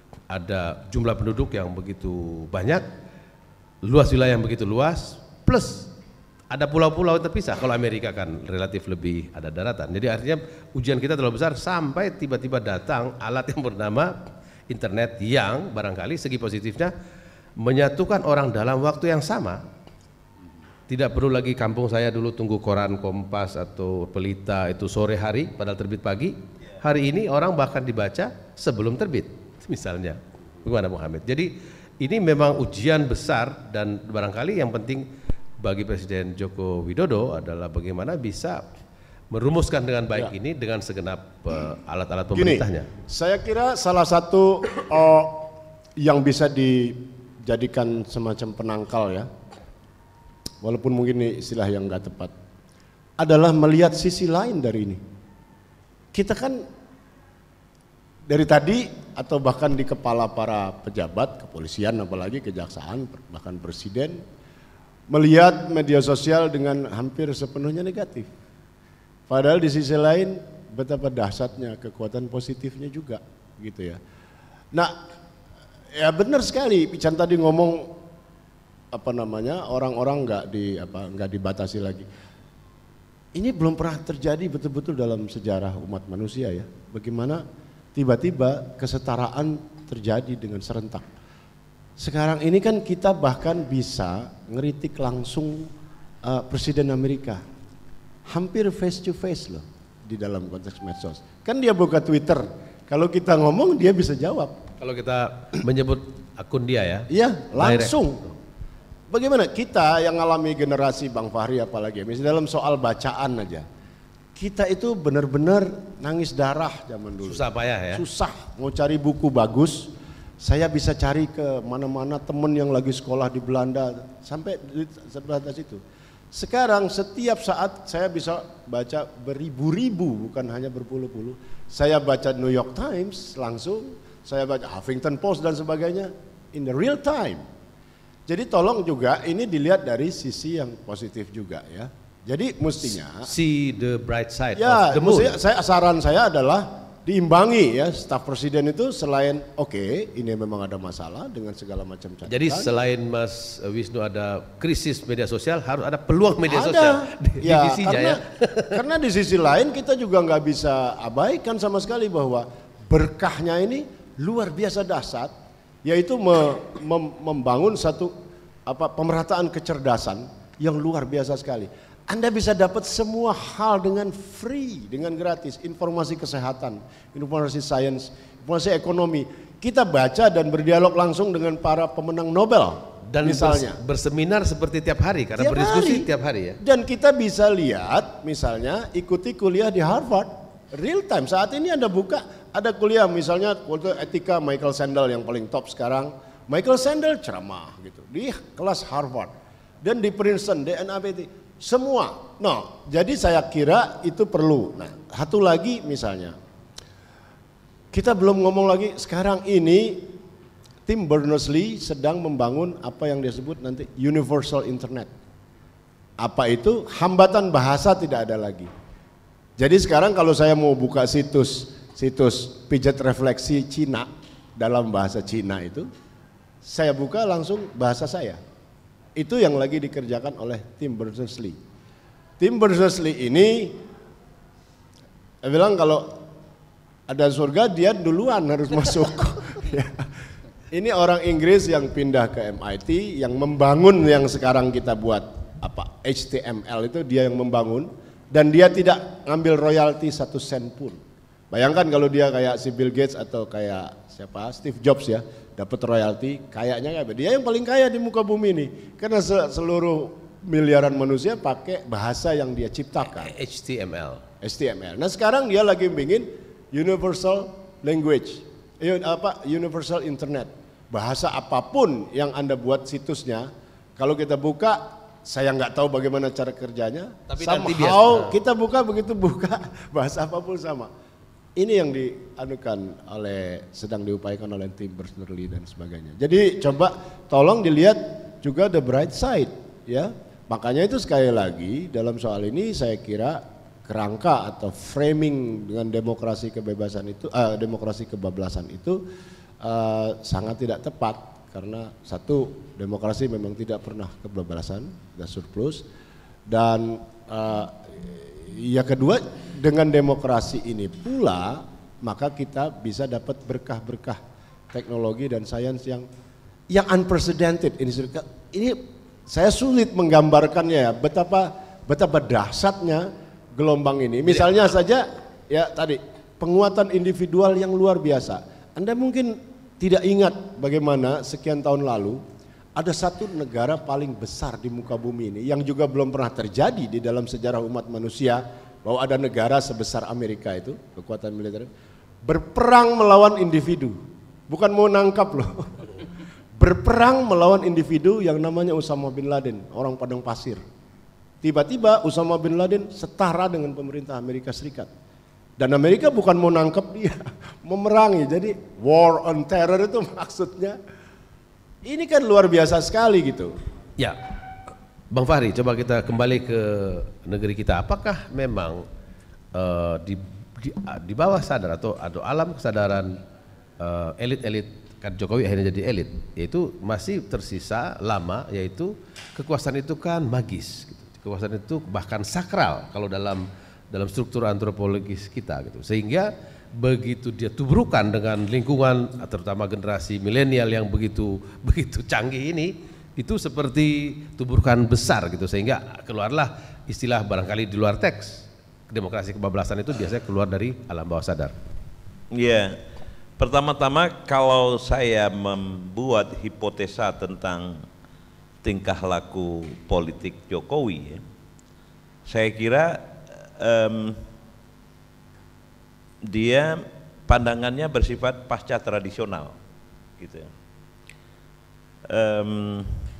ada jumlah penduduk yang begitu banyak, luas wilayah yang begitu luas, plus ada pulau-pulau terpisah. Kalau Amerika kan relatif lebih ada daratan. Jadi artinya ujian kita terlalu besar sampai tiba-tiba datang alat yang bernama internet yang barangkali segi positifnya menyatukan orang dalam waktu yang sama. Tidak perlu lagi kampung saya dulu tunggu koran Kompas atau Pelita itu sore hari padahal terbit pagi. Hari ini orang bahkan dibaca sebelum terbit misalnya. Bagaimana Bung Hamid? Jadi ini memang ujian besar dan barangkali yang penting bagi Presiden Joko Widodo adalah bagaimana bisa merumuskan dengan baik Ya. ini dengan segenap uh, alat-alat Gini, pemerintahnya. saya kira salah satu oh, yang bisa dijadikan semacam penangkal ya, walaupun mungkin ini istilah yang nggak tepat, adalah melihat sisi lain dari ini. Kita kan dari tadi atau bahkan di kepala para pejabat, kepolisian apalagi kejaksaan, bahkan presiden, melihat media sosial dengan hampir sepenuhnya negatif. Padahal di sisi lain betapa dahsyatnya kekuatan positifnya juga gitu ya. Nah, ya benar sekali Pican tadi ngomong apa namanya orang-orang nggak di apa nggak dibatasi lagi. Ini belum pernah terjadi betul-betul dalam sejarah umat manusia ya. Bagaimana tiba-tiba kesetaraan terjadi dengan serentak. Sekarang ini kan kita bahkan bisa ngeritik langsung uh, Presiden Amerika. Hampir face to face loh di dalam konteks medsos. Kan dia buka Twitter, kalau kita ngomong dia bisa jawab. Kalau kita menyebut akun dia ya. Iya, langsung. Bagaimana kita yang ngalami generasi Bang Fahri apalagi, misalnya dalam soal bacaan aja. Kita itu benar-benar nangis darah zaman dulu. Susah payah ya. Susah mau cari buku bagus. Saya bisa cari ke mana-mana temen yang lagi sekolah di Belanda sampai di sebatas itu. Sekarang setiap saat saya bisa baca beribu-ribu, bukan hanya berpuluh-puluh. Saya baca New York Times langsung, saya baca Huffington Post dan sebagainya in the real time. Jadi tolong juga ini dilihat dari sisi yang positif juga ya. Jadi mestinya See the bright side ya, of the moon. mestinya saya saran saya adalah diimbangi ya, staf presiden itu selain oke okay, ini memang ada masalah dengan segala macam catatan. Jadi selain Mas Wisnu ada krisis media sosial, harus ada peluang media ada, sosial di ya, divisinya karena, ya. karena di sisi lain kita juga nggak bisa abaikan sama sekali bahwa berkahnya ini luar biasa dahsyat, yaitu me, mem, membangun satu apa pemerataan kecerdasan yang luar biasa sekali. Anda bisa dapat semua hal dengan free, dengan gratis, informasi kesehatan, informasi sains, informasi ekonomi. Kita baca dan berdialog langsung dengan para pemenang Nobel Dan misalnya. bers- berseminar seperti tiap hari karena Tiap berdiskusi hari. tiap hari ya. Dan kita bisa lihat misalnya ikuti kuliah di Harvard real time. Saat ini Anda buka ada kuliah misalnya waktu etika Michael Sandel yang paling top sekarang. Michael Sandel ceramah gitu di kelas Harvard dan di Princeton, D N A P T. semua. No, jadi saya kira itu perlu. Nah, satu lagi misalnya, kita belum ngomong lagi sekarang ini tim Berners-Lee sedang membangun apa yang disebut nanti Universal Internet. Apa itu? Hambatan bahasa tidak ada lagi. Jadi sekarang kalau saya mau buka situs situs pijat refleksi Cina dalam bahasa Cina itu, saya buka langsung bahasa saya. Itu yang lagi dikerjakan oleh tim Berners-Lee. Tim Berners-Lee ini, saya bilang kalau ada surga dia duluan harus masuk. Ini orang Inggris yang pindah ke M I T, yang membangun yang sekarang kita buat apa H T M L itu dia yang membangun, dan dia tidak ngambil royalti satu sen pun. Bayangkan kalau dia kayak si Bill Gates atau kayak siapa Steve Jobs ya, dapat royalti, kayaknya kayak dia yang paling kaya di muka bumi ini, karena seluruh miliaran manusia pakai bahasa yang dia ciptakan. H T M L. H T M L. Nah sekarang dia lagi bikin universal language, apa universal internet. Bahasa apapun yang Anda buat situsnya, kalau kita buka, saya nggak tahu bagaimana cara kerjanya. Tapi nanti biasa. Kita buka begitu buka bahasa apapun sama. Ini yang dianukan oleh, sedang diupayakan oleh tim Berners-Lee dan sebagainya. Jadi coba tolong dilihat juga the bright side, ya. Makanya itu sekali lagi dalam soal ini saya kira kerangka atau framing dengan demokrasi kebebasan itu, uh, demokrasi kebablasan itu uh, sangat tidak tepat, karena satu, demokrasi memang tidak pernah kebablasan dan surplus, dan uh, ya kedua, dengan demokrasi ini pula maka kita bisa dapat berkah-berkah teknologi dan sains yang yang unprecedented ini. Ini saya sulit menggambarkannya ya, betapa betapa dahsyatnya gelombang ini. Misalnya saja ya tadi penguatan individual yang luar biasa. Anda mungkin tidak ingat bagaimana sekian tahun lalu ada satu negara paling besar di muka bumi ini yang juga belum pernah terjadi di dalam sejarah umat manusia, bahwa ada negara sebesar Amerika itu, kekuatan militer, berperang melawan individu, bukan mau nangkap loh, berperang melawan individu yang namanya Osama bin Laden, orang padang pasir. Tiba-tiba Osama bin Laden setara dengan pemerintah Amerika Serikat. Dan Amerika bukan mau nangkap dia, memerangi. Jadi war on terror itu maksudnya, ini kan luar biasa sekali gitu. Ya, Bang Fahri, coba kita kembali ke negeri kita. Apakah memang uh, di, di, di bawah sadar atau, atau alam kesadaran uh, elit-elit, kan Jokowi akhirnya jadi elit, yaitu masih tersisa lama, yaitu kekuasaan itu kan magis, gitu. Kekuasaan itu bahkan sakral kalau dalam dalam struktur antropologis kita, gitu. Sehingga begitu dia tubrukan dengan lingkungan, terutama generasi milenial yang begitu begitu canggih ini, itu seperti tuburkan besar gitu, sehingga keluarlah istilah barangkali di luar teks, demokrasi kebablasan itu biasanya keluar dari alam bawah sadar. Iya, pertama-tama kalau saya membuat hipotesa tentang tingkah laku politik Jokowi, ya, saya kira um, dia pandangannya bersifat pasca tradisional, gitu. Um,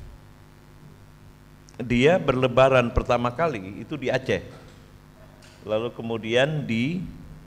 dia berlebaran pertama kali itu di Aceh, lalu kemudian di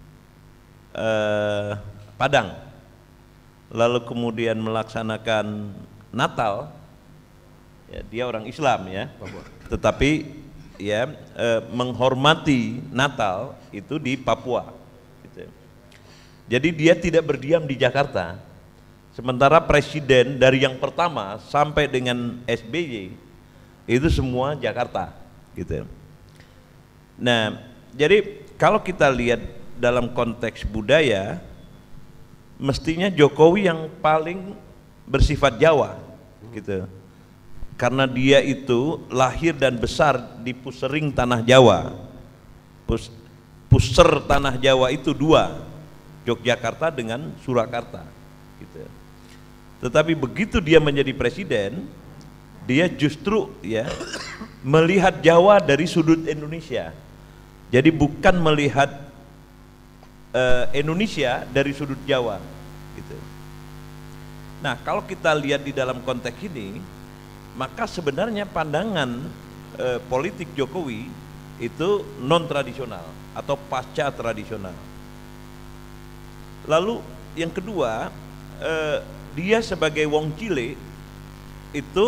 uh, Padang, lalu kemudian melaksanakan Natal, ya, dia orang Islam ya, tetapi ya uh, menghormati Natal itu di Papua, gitu. Jadi dia tidak berdiam di Jakarta, sementara presiden dari yang pertama sampai dengan S B Y itu semua Jakarta, gitu. Nah, jadi kalau kita lihat dalam konteks budaya, mestinya Jokowi yang paling bersifat Jawa, gitu. Karena dia itu lahir dan besar di pusering tanah Jawa. Pus, puser tanah Jawa itu dua, Yogyakarta dengan Surakarta, gitu. Tetapi begitu dia menjadi presiden, dia justru ya melihat Jawa dari sudut Indonesia. Jadi bukan melihat uh, Indonesia dari sudut Jawa, gitu. Nah, kalau kita lihat di dalam konteks ini, maka sebenarnya pandangan eh, politik Jokowi itu non tradisional atau pasca tradisional. Lalu yang kedua, eh, dia sebagai wong cile itu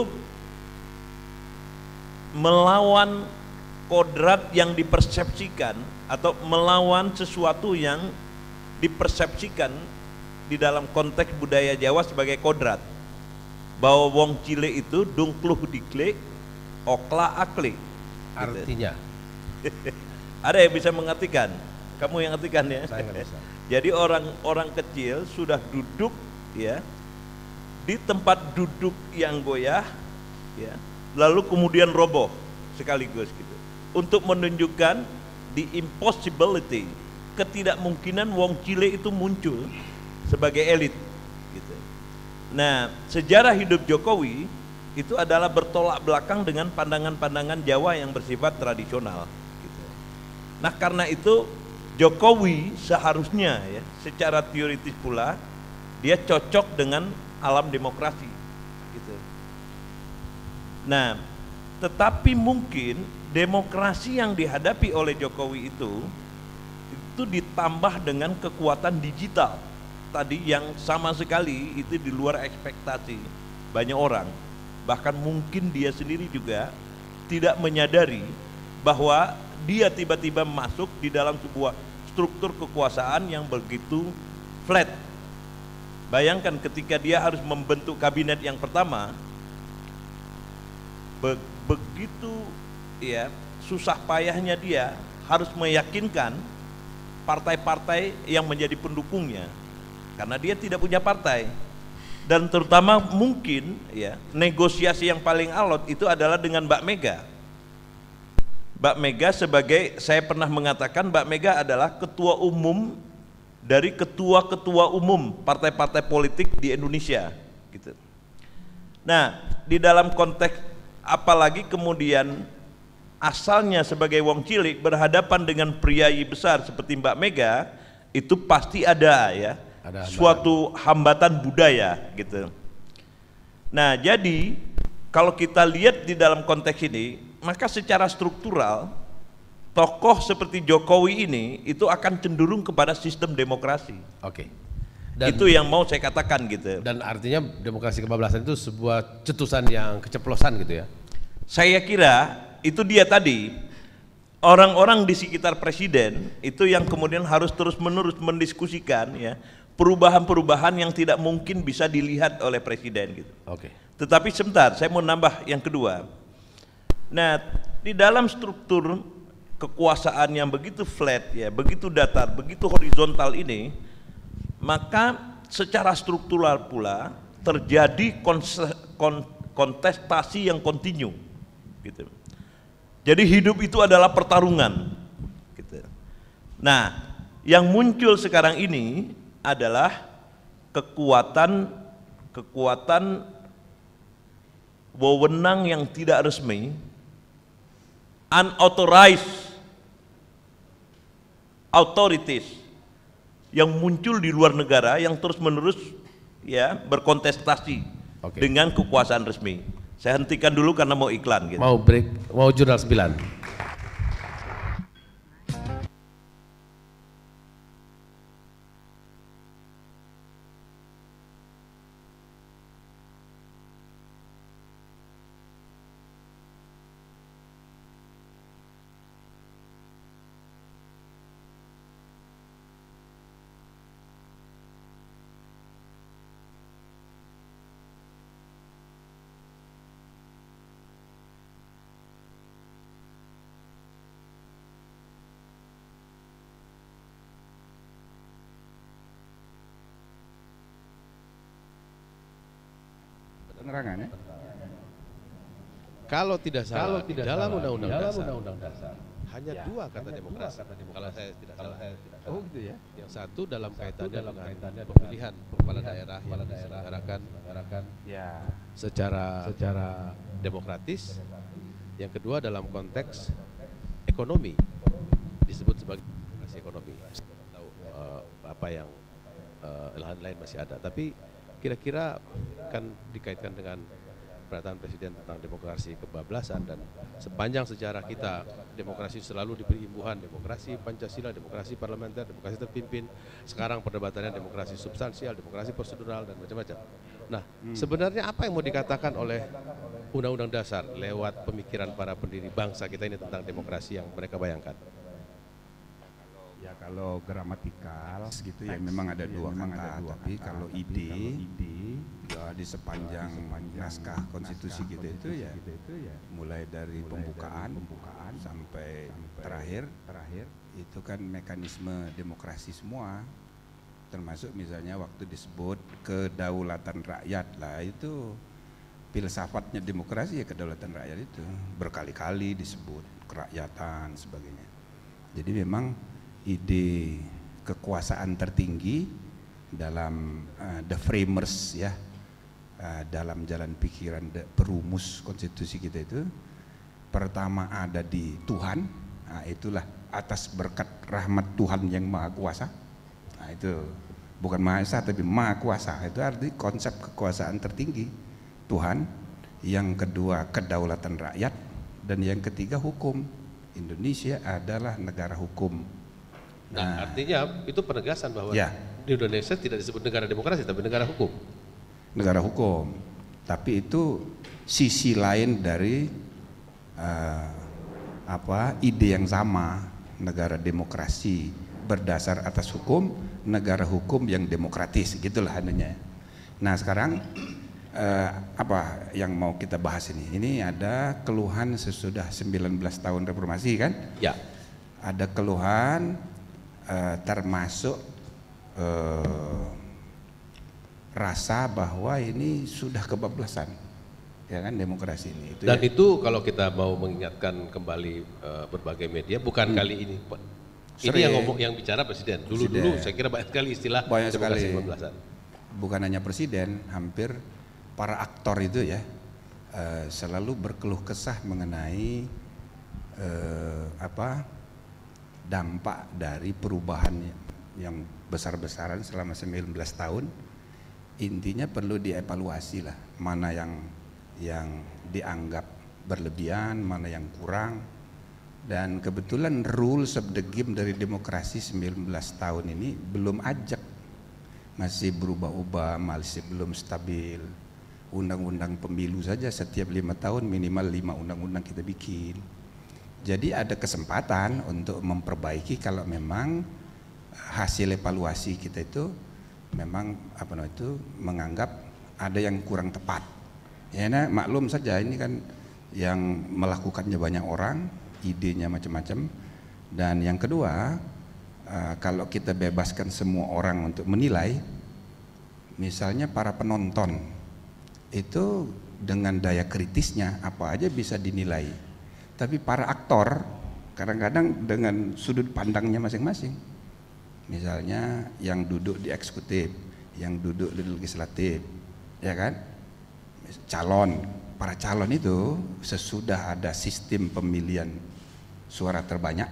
melawan kodrat yang dipersepsikan atau melawan sesuatu yang dipersepsikan di dalam konteks budaya Jawa sebagai kodrat, bahwa wong cile itu dungkluh dikle okla akli. Artinya ada yang bisa mengartikan? Kamu yang artikan ya. saya nggak bisa. Jadi orang-orang kecil sudah duduk ya di tempat duduk yang goyah ya, lalu kemudian roboh sekaligus gitu, untuk menunjukkan the impossibility, ketidakmungkinan wong cile itu muncul sebagai elit gitu. Nah, sejarah hidup Jokowi itu adalah bertolak belakang dengan pandangan-pandangan Jawa yang bersifat tradisional gitu. Nah, karena itu Jokowi seharusnya ya secara teoritis pula dia cocok dengan alam demokrasi gitu. Nah, tetapi mungkin demokrasi yang dihadapi oleh Jokowi itu itu ditambah dengan kekuatan digital tadi yang sama sekali itu di luar ekspektasi banyak orang. Bahkan mungkin dia sendiri juga tidak menyadari bahwa dia tiba-tiba masuk di dalam sebuah struktur kekuasaan yang begitu flat. Bayangkan ketika dia harus membentuk kabinet yang pertama, be begitu ya susah payahnya dia harus meyakinkan partai-partai yang menjadi pendukungnya, karena dia tidak punya partai. Dan terutama mungkin ya negosiasi yang paling alot itu adalah dengan Mbak Mega. Mbak Mega sebagai, saya pernah mengatakan Mbak Mega adalah ketua umum dari ketua-ketua umum partai-partai politik di Indonesia gitu. Nah, di dalam konteks apalagi kemudian asalnya sebagai wong cilik berhadapan dengan priayi besar seperti Mbak Mega, itu pasti ada ya ada suatu hambatan budaya gitu. Nah, jadi kalau kita lihat di dalam konteks ini, maka secara struktural tokoh seperti Jokowi ini itu akan cenderung kepada sistem demokrasi. Oke. Dan, itu yang mau saya katakan gitu. Dan artinya demokrasi kebablasan itu sebuah cetusan yang keceplosan gitu ya? Saya kira itu dia tadi, orang-orang di sekitar presiden itu yang kemudian harus terus-menerus mendiskusikan ya perubahan-perubahan yang tidak mungkin bisa dilihat oleh presiden gitu. Oke. Tetapi sebentar, saya mau nambah yang kedua. Nah, di dalam struktur kekuasaan yang begitu flat ya, begitu datar, begitu horizontal ini, maka secara struktural pula terjadi kontestasi yang kontinu gitu. Jadi hidup itu adalah pertarungan gitu. Nah, yang muncul sekarang ini adalah kekuatan kekuatan wewenang yang tidak resmi, unauthorized authorities yang muncul di luar negara yang terus-menerus ya berkontestasi Oke. dengan kekuasaan resmi. Saya hentikan dulu karena mau iklan gitu. Mau break, mau jurnal sembilan. Penerangan ya. Kalau tidak salah, Kalau tidak dalam salah, undang-undang dalam dasar, undang-undang dasar hanya ya, dua kata hanya demokrasi. dua kata demokrasi. Kalau saya tidak Kalau salah. saya tidak salah. Oh gitu ya. Yang satu dalam kaitannya dalam dengan kaitannya dengan pemilihan kepala daerah kepala yang daerah diselenggarakan diselenggarakan ya secara secara demokratis. Yang kedua dalam konteks ekonomi, disebut sebagai demokrasi ekonomi. Tahu uh, apa yang uh, lain-lain masih ada, tapi kira-kira kan dikaitkan dengan pernyataan Presiden tentang demokrasi kebablasan, dan sepanjang sejarah kita demokrasi selalu diberi imbuhan, demokrasi Pancasila, demokrasi parlementer, demokrasi terpimpin. Sekarang perdebatannya demokrasi substansial, demokrasi prosedural, dan macam-macam. Nah, hmm. sebenarnya apa yang mau dikatakan oleh Undang-Undang Dasar lewat pemikiran para pendiri bangsa kita ini tentang demokrasi yang mereka bayangkan? Ya kalau gramatikal gitu ya memang ada dua kata, tapi kalau ide ya di sepanjang naskah konstitusi kita itu ya mulai dari pembukaan pembukaan sampai terakhir terakhir itu kan mekanisme demokrasi semua, termasuk misalnya waktu disebut kedaulatan rakyat lah, itu filsafatnya demokrasi ya kedaulatan rakyat itu berkali-kali disebut kerakyatan sebagainya. Jadi memang ide kekuasaan tertinggi dalam uh, the framers ya, uh, dalam jalan pikiran the perumus konstitusi kita itu pertama ada di Tuhan. Nah, itulah atas berkat rahmat Tuhan yang maha kuasa. Nah, itu bukan maha esa tapi maha kuasa, itu arti konsep kekuasaan tertinggi Tuhan. Yang kedua kedaulatan rakyat, dan yang ketiga hukum. Indonesia adalah negara hukum. Nah, nah, artinya itu penegasan bahwa ya, di Indonesia tidak disebut negara demokrasi tapi negara hukum. Negara hukum. Tapi itu sisi lain dari uh, apa ide yang sama, negara demokrasi berdasar atas hukum, negara hukum yang demokratis, gitulah adanya. Nah, sekarang uh, apa yang mau kita bahas ini? Ini ada keluhan sesudah sembilan belas tahun reformasi kan? Ya. Ada keluhan Uh, termasuk uh, rasa bahwa ini sudah kebablasan, ya kan demokrasi ini. Itu Dan ya. itu kalau kita mau mengingatkan kembali uh, berbagai media, bukan hmm. kali ini, Sering. Ini yang ngomong yang bicara Presiden. Dulu-dulu saya kira banyak sekali istilah banyak demokrasi sekali. kebablasan. Bukan hanya Presiden, hampir para aktor itu ya uh, selalu berkeluh kesah mengenai uh, apa? dampak dari perubahan yang besar-besaran selama sembilan belas tahun. Intinya perlu dievaluasi lah, mana yang yang dianggap berlebihan, mana yang kurang. Dan kebetulan rules of the game dari demokrasi sembilan belas tahun ini belum ajak, masih berubah-ubah, masih belum stabil. Undang-undang pemilu saja setiap lima tahun minimal lima undang-undang kita bikin. Jadi ada kesempatan untuk memperbaiki kalau memang hasil evaluasi kita itu memang apa namanya itu menganggap ada yang kurang tepat. Ya, nah, maklum saja ini kan yang melakukannya banyak orang, idenya macam-macam. Dan yang kedua, uh, kalau kita bebaskan semua orang untuk menilai, misalnya para penonton itu dengan daya kritisnya apa aja bisa dinilai. Tapi para aktor kadang-kadang dengan sudut pandangnya masing-masing. Misalnya yang duduk di eksekutif, yang duduk di legislatif, ya kan? Calon, para calon itu sesudah ada sistem pemilihan suara terbanyak,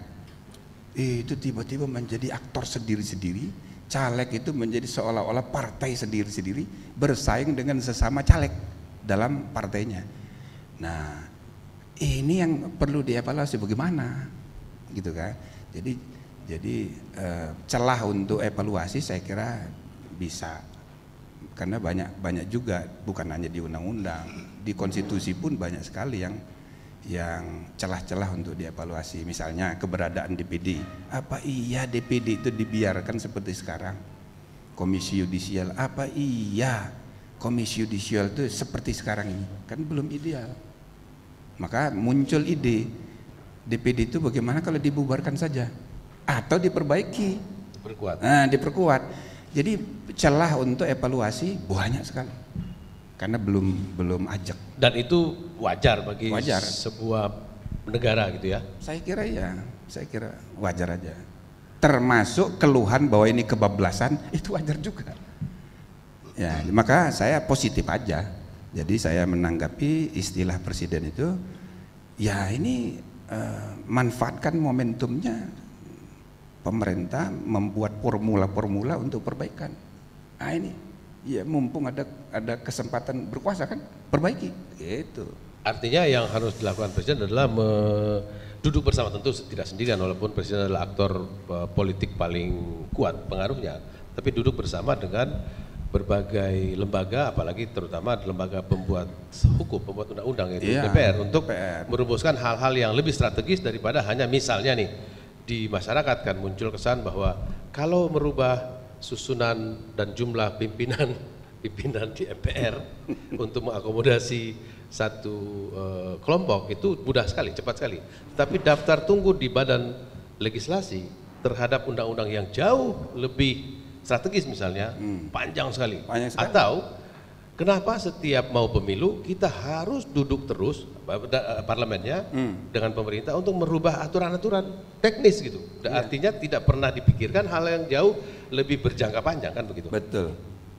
itu tiba-tiba menjadi aktor sendiri-sendiri. Caleg itu menjadi seolah-olah partai sendiri-sendiri bersaing dengan sesama caleg dalam partainya. Nah, ini yang perlu dievaluasi bagaimana, gitu kan? Jadi, jadi eh, celah untuk evaluasi saya kira bisa, karena banyak banyak juga bukan hanya di undang-undang, di konstitusi pun banyak sekali yang yang celah-celah untuk dievaluasi. Misalnya keberadaan D P D, apa iya D P D itu dibiarkan seperti sekarang? Komisi Yudisial, apa iya Komisi Yudisial itu seperti sekarang ini? Kan belum ideal. Maka muncul ide D P D itu bagaimana kalau dibubarkan saja atau diperbaiki, diperkuat. Nah, diperkuat. Jadi celah untuk evaluasi banyak sekali karena belum belum ajak. Dan itu wajar bagi wajar. sebuah negara gitu ya? Saya kira ya, saya kira wajar aja. Termasuk keluhan bahwa ini kebablasan itu wajar juga. Ya, maka saya positif aja. Jadi saya menanggapi istilah Presiden itu, ya ini uh, manfaatkan momentumnya, pemerintah membuat formula-formula untuk perbaikan. Nah ini Ya mumpung ada ada kesempatan berkuasa kan, perbaiki. Gitu. Artinya yang harus dilakukan presiden adalah me- duduk bersama, tentu tidak sendirian walaupun presiden adalah aktor uh, politik paling kuat pengaruhnya, tapi duduk bersama dengan berbagai lembaga, apalagi terutama lembaga pembuat hukum, pembuat undang-undang yaitu Iya, D P R untuk D P R. merumuskan hal-hal yang lebih strategis daripada hanya misalnya nih di masyarakat kan muncul kesan bahwa kalau merubah susunan dan jumlah pimpinan pimpinan di M P R untuk mengakomodasi satu uh, kelompok itu mudah sekali, cepat sekali. Tapi daftar tunggu di badan legislasi terhadap undang-undang yang jauh lebih strategis misalnya hmm. panjang sekali. Panjang sekali. Atau kenapa setiap mau pemilu kita harus duduk terus parlemennya hmm. dengan pemerintah untuk merubah aturan-aturan teknis gitu. Ya. Artinya tidak pernah dipikirkan hal yang jauh lebih berjangka panjang kan begitu. Betul.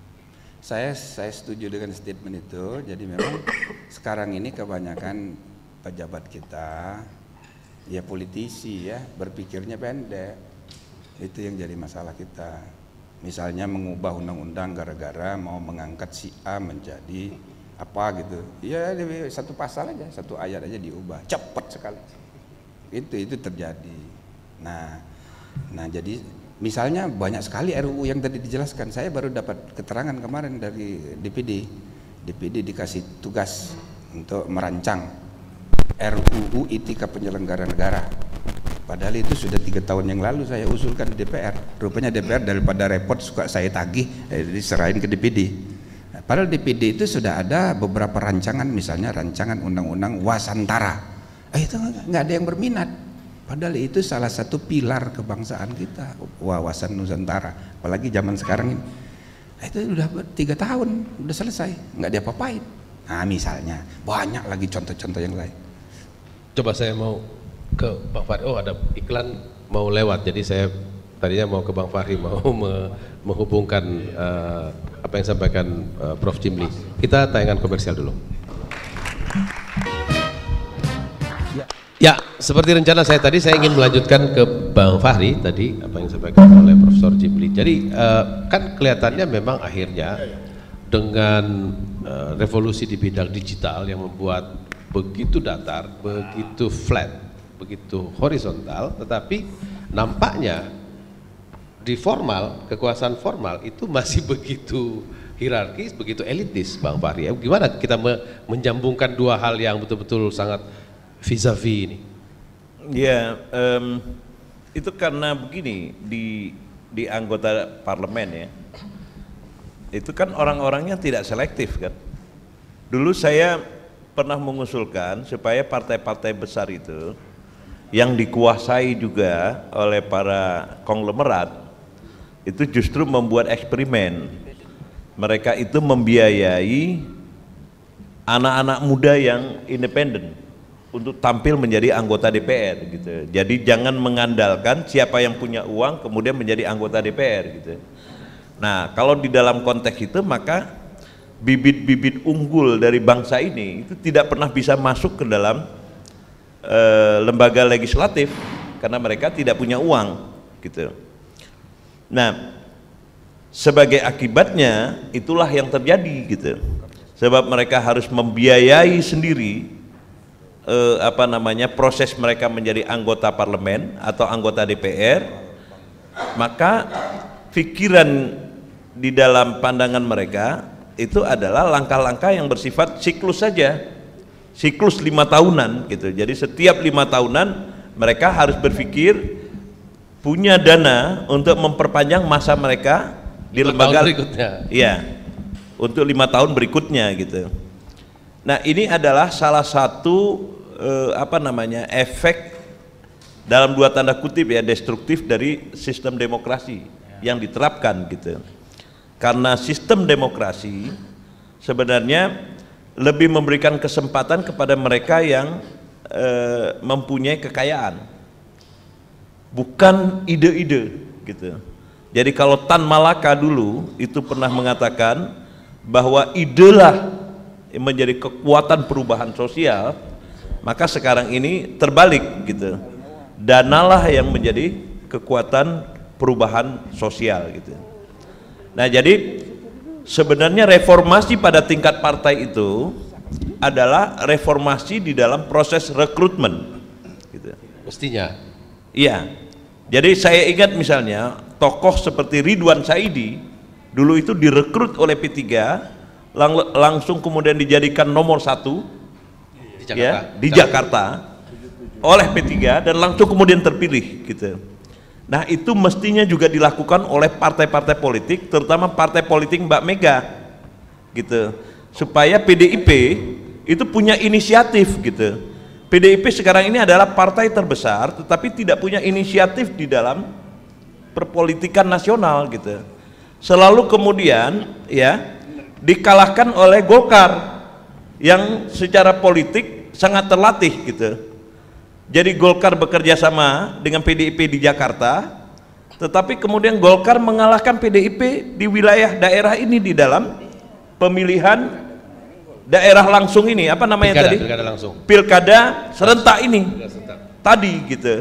Saya saya setuju dengan statement itu. Jadi memang sekarang ini kebanyakan pejabat kita ya politisi ya berpikirnya pendek. Itu yang jadi masalah kita. Misalnya mengubah undang-undang gara-gara mau mengangkat si A menjadi apa gitu. Ya satu pasal aja, satu ayat aja diubah. Cepat sekali. Itu itu terjadi. Nah, nah jadi misalnya banyak sekali R U U yang tadi dijelaskan. Saya baru dapat keterangan kemarin dari D P D. D P D dikasih tugas untuk merancang R U U Etika Penyelenggara Negara. Padahal itu sudah tiga tahun yang lalu saya usulkan di D P R. Rupanya D P R daripada repot suka saya tagih, eh, diserahin ke D P D. Nah, padahal D P D itu sudah ada beberapa rancangan, misalnya rancangan undang-undang Wasantara. Eh, itu nggak ada yang berminat. Padahal itu salah satu pilar kebangsaan kita, wawasan Nusantara. Apalagi zaman sekarang ini, nah, itu udah tiga tahun, udah selesai, nggak diapa-apain. Nah misalnya, banyak lagi contoh-contoh yang lain. Coba saya mau ke Bang Fahri, oh ada iklan mau lewat, jadi saya tadinya mau ke Bang Fahri, mau me menghubungkan uh, apa yang disampaikan uh, Prof Jimli. Kita tayangan komersial dulu. Ya, seperti rencana saya tadi, saya ingin melanjutkan ke Bang Fahri tadi apa yang disampaikan oleh Profesor Jimli. Jadi uh, kan kelihatannya memang akhirnya dengan uh, revolusi di bidang digital yang membuat begitu datar, begitu flat, begitu horizontal, tetapi nampaknya di formal, kekuasaan formal itu masih begitu hierarkis, begitu elitis, Bang Fahri. Gimana kita me menjambungkan dua hal yang betul-betul sangat vis-a-vis ini? Ya, um, itu karena begini, di di anggota parlemen ya, itu kan orang-orangnya tidak selektif kan. Dulu saya pernah mengusulkan supaya partai-partai besar itu yang dikuasai juga oleh para konglomerat itu justru membuat eksperimen. Mereka itu membiayai anak-anak muda yang independen untuk tampil menjadi anggota D P R gitu. Jadi jangan mengandalkan siapa yang punya uang kemudian menjadi anggota D P R gitu. Nah, kalau di dalam konteks itu maka bibit-bibit unggul dari bangsa ini itu tidak pernah bisa masuk ke dalam uh, lembaga legislatif karena mereka tidak punya uang gitu. Nah, sebagai akibatnya itulah yang terjadi gitu. Sebab mereka harus membiayai sendiri eh, apa namanya proses mereka menjadi anggota parlemen atau anggota D P R, maka pikiran di dalam pandangan mereka itu adalah langkah-langkah yang bersifat siklus saja, siklus lima tahunan gitu. Jadi setiap lima tahunan mereka harus berpikir punya dana untuk memperpanjang masa mereka di lembaga berikutnya. Iya, untuk lima tahun berikutnya gitu. Nah, ini adalah salah satu eh, apa namanya efek dalam dua tanda kutip ya destruktif dari sistem demokrasi yang diterapkan gitu. Karena sistem demokrasi sebenarnya lebih memberikan kesempatan kepada mereka yang eh, mempunyai kekayaan, bukan ide-ide gitu. Jadi kalau Tan Malaka dulu itu pernah mengatakan bahwa idelah menjadi kekuatan perubahan sosial, maka sekarang ini terbalik gitu. Danalah yang menjadi kekuatan perubahan sosial gitu. Nah, jadi sebenarnya reformasi pada tingkat partai itu adalah reformasi di dalam proses rekrutmen gitu. Mestinya. Iya. Jadi saya ingat misalnya tokoh seperti Ridwan Saidi dulu itu direkrut oleh P tiga, lang langsung kemudian dijadikan nomor satu di Jakarta, ya, di Jakarta oleh P tiga dan langsung kemudian terpilih gitu. Nah itu mestinya juga dilakukan oleh partai-partai politik, terutama partai politik Mbak Mega gitu, supaya P D I P itu punya inisiatif gitu. P D I P sekarang ini adalah partai terbesar tetapi tidak punya inisiatif di dalam perpolitikan nasional gitu. Selalu kemudian ya dikalahkan oleh Golkar yang secara politik sangat terlatih gitu. Jadi Golkar bekerja sama dengan P D I P di Jakarta, tetapi kemudian Golkar mengalahkan P D I P di wilayah daerah ini di dalam pemilihan daerah langsung ini, apa namanya pilkada, tadi? Pilkada langsung. Pilkada serentak ini serentak. tadi gitu.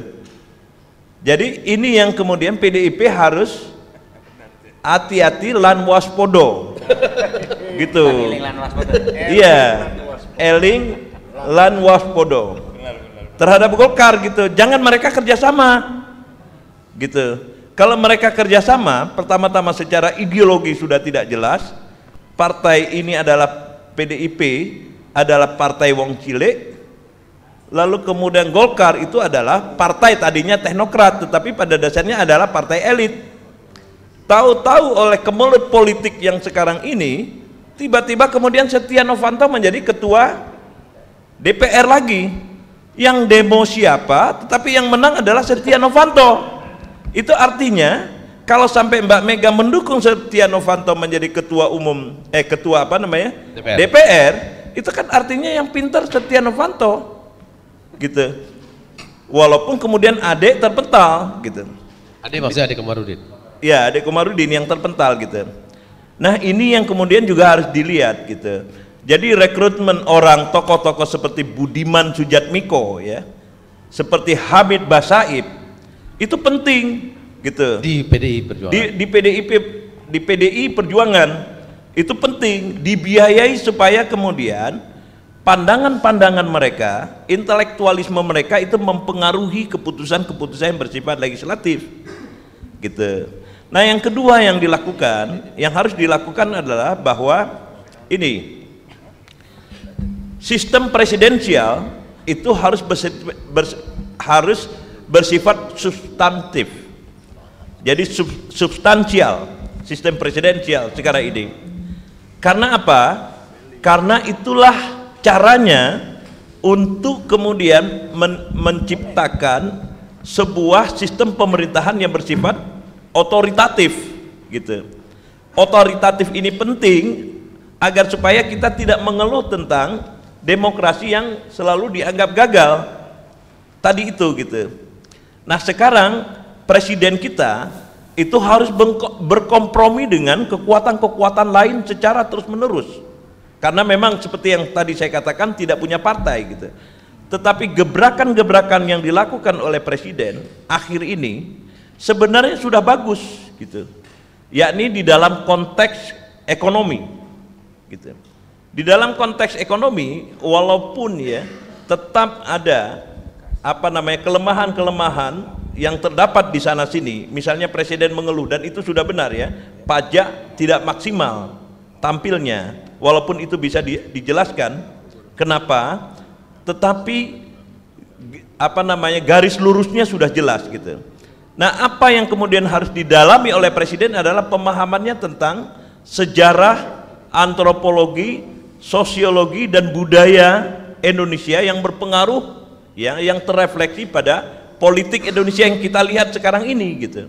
Jadi ini yang kemudian P D I P harus hati-hati lan waspodo gitu. Iya, eling lan waspodo terhadap Golkar gitu. Jangan mereka kerjasama gitu. Kalau mereka kerjasama, pertama-tama secara ideologi sudah tidak jelas. Partai ini adalah P D I P adalah partai wong cilik, lalu kemudian Golkar itu adalah partai tadinya teknokrat tetapi pada dasarnya adalah partai elit. Tahu-tahu oleh kemelut politik yang sekarang ini tiba-tiba kemudian Setia Novanto menjadi ketua D P R lagi. Yang demo siapa, tetapi yang menang adalah Setia Novanto. Itu artinya kalau sampai Mbak Mega mendukung Setia Novanto menjadi ketua umum eh ketua apa namanya D P R, D P R itu kan artinya yang pintar Setia Novanto gitu. Walaupun kemudian adik terpental gitu. Adik maksudnya adik Komarudin. Ya, adik Komarudin yang terpental gitu. Nah ini yang kemudian juga harus dilihat gitu. Jadi rekrutmen orang tokoh-tokoh seperti Budiman Sujatmiko ya, seperti Hamid Basaib itu penting gitu. Di P D I Perjuangan. Di, di P D I P di P D I Perjuangan itu penting dibiayai supaya kemudian pandangan-pandangan mereka, intelektualisme mereka itu mempengaruhi keputusan-keputusan yang bersifat legislatif gitu. Nah yang kedua yang dilakukan, yang harus dilakukan adalah bahwa ini sistem presidensial itu harus bersifat, bers, harus bersifat substantif. Jadi sub, substansial sistem presidensial sekarang ini. Karena apa? Karena itulah caranya untuk kemudian men, menciptakan sebuah sistem pemerintahan yang bersifat otoritatif gitu. Otoritatif ini penting agar supaya kita tidak mengeluh tentang demokrasi yang selalu dianggap gagal tadi itu gitu. Nah sekarang presiden kita itu harus berkompromi dengan kekuatan-kekuatan lain secara terus menerus karena memang seperti yang tadi saya katakan tidak punya partai gitu. Tetapi gebrakan-gebrakan yang dilakukan oleh presiden akhir ini sebenarnya sudah bagus gitu, yakni di dalam konteks ekonomi gitu. Di dalam konteks ekonomi walaupun ya tetap ada apa namanya kelemahan-kelemahan yang terdapat di sana sini, misalnya presiden mengeluh dan itu sudah benar ya, pajak tidak maksimal tampilnya walaupun itu bisa di, dijelaskan kenapa, tetapi apa namanya garis lurusnya sudah jelas gitu. Nah apa yang kemudian harus didalami oleh presiden adalah pemahamannya tentang sejarah, antropologi, sosiologi dan budaya Indonesia yang berpengaruh ya, yang terrefleksi pada politik Indonesia yang kita lihat sekarang ini gitu.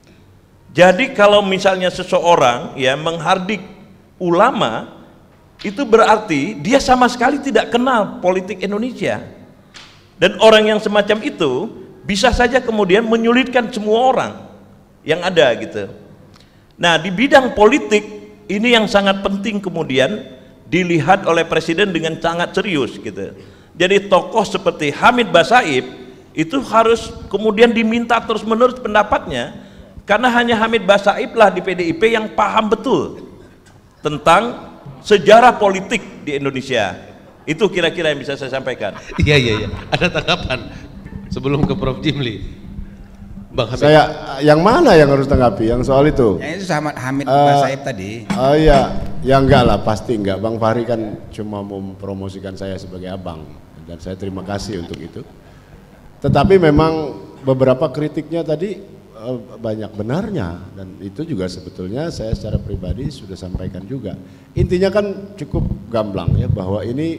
Jadi kalau misalnya seseorang ya menghardik ulama itu berarti dia sama sekali tidak kenal politik Indonesia. Dan orang yang semacam itu bisa saja kemudian menyulitkan semua orang yang ada gitu. Nah di bidang politik ini yang sangat penting kemudian dilihat oleh presiden dengan sangat serius gitu. Jadi tokoh seperti Hamid Basaib itu harus kemudian diminta terus menerus pendapatnya karena hanya Hamid Basaib lah di P D I P yang paham betul tentang sejarah politik di Indonesia. Itu kira-kira yang bisa saya sampaikan. Iya iya iya. Ada tanggapan sebelum ke Prof Jimli, Bang Hamid. Saya yang mana yang harus tanggapi? Yang soal itu? Yang itu sama Hamid Uh, Mbak Saib tadi. Oh iya, ya enggak lah, pasti enggak. Bang Fahri kan cuma mempromosikan saya sebagai abang, dan saya terima kasih untuk itu. Tetapi memang beberapa kritiknya tadi uh, banyak benarnya, dan itu juga sebetulnya saya secara pribadi sudah sampaikan juga. Intinya kan cukup gamblang ya, bahwa ini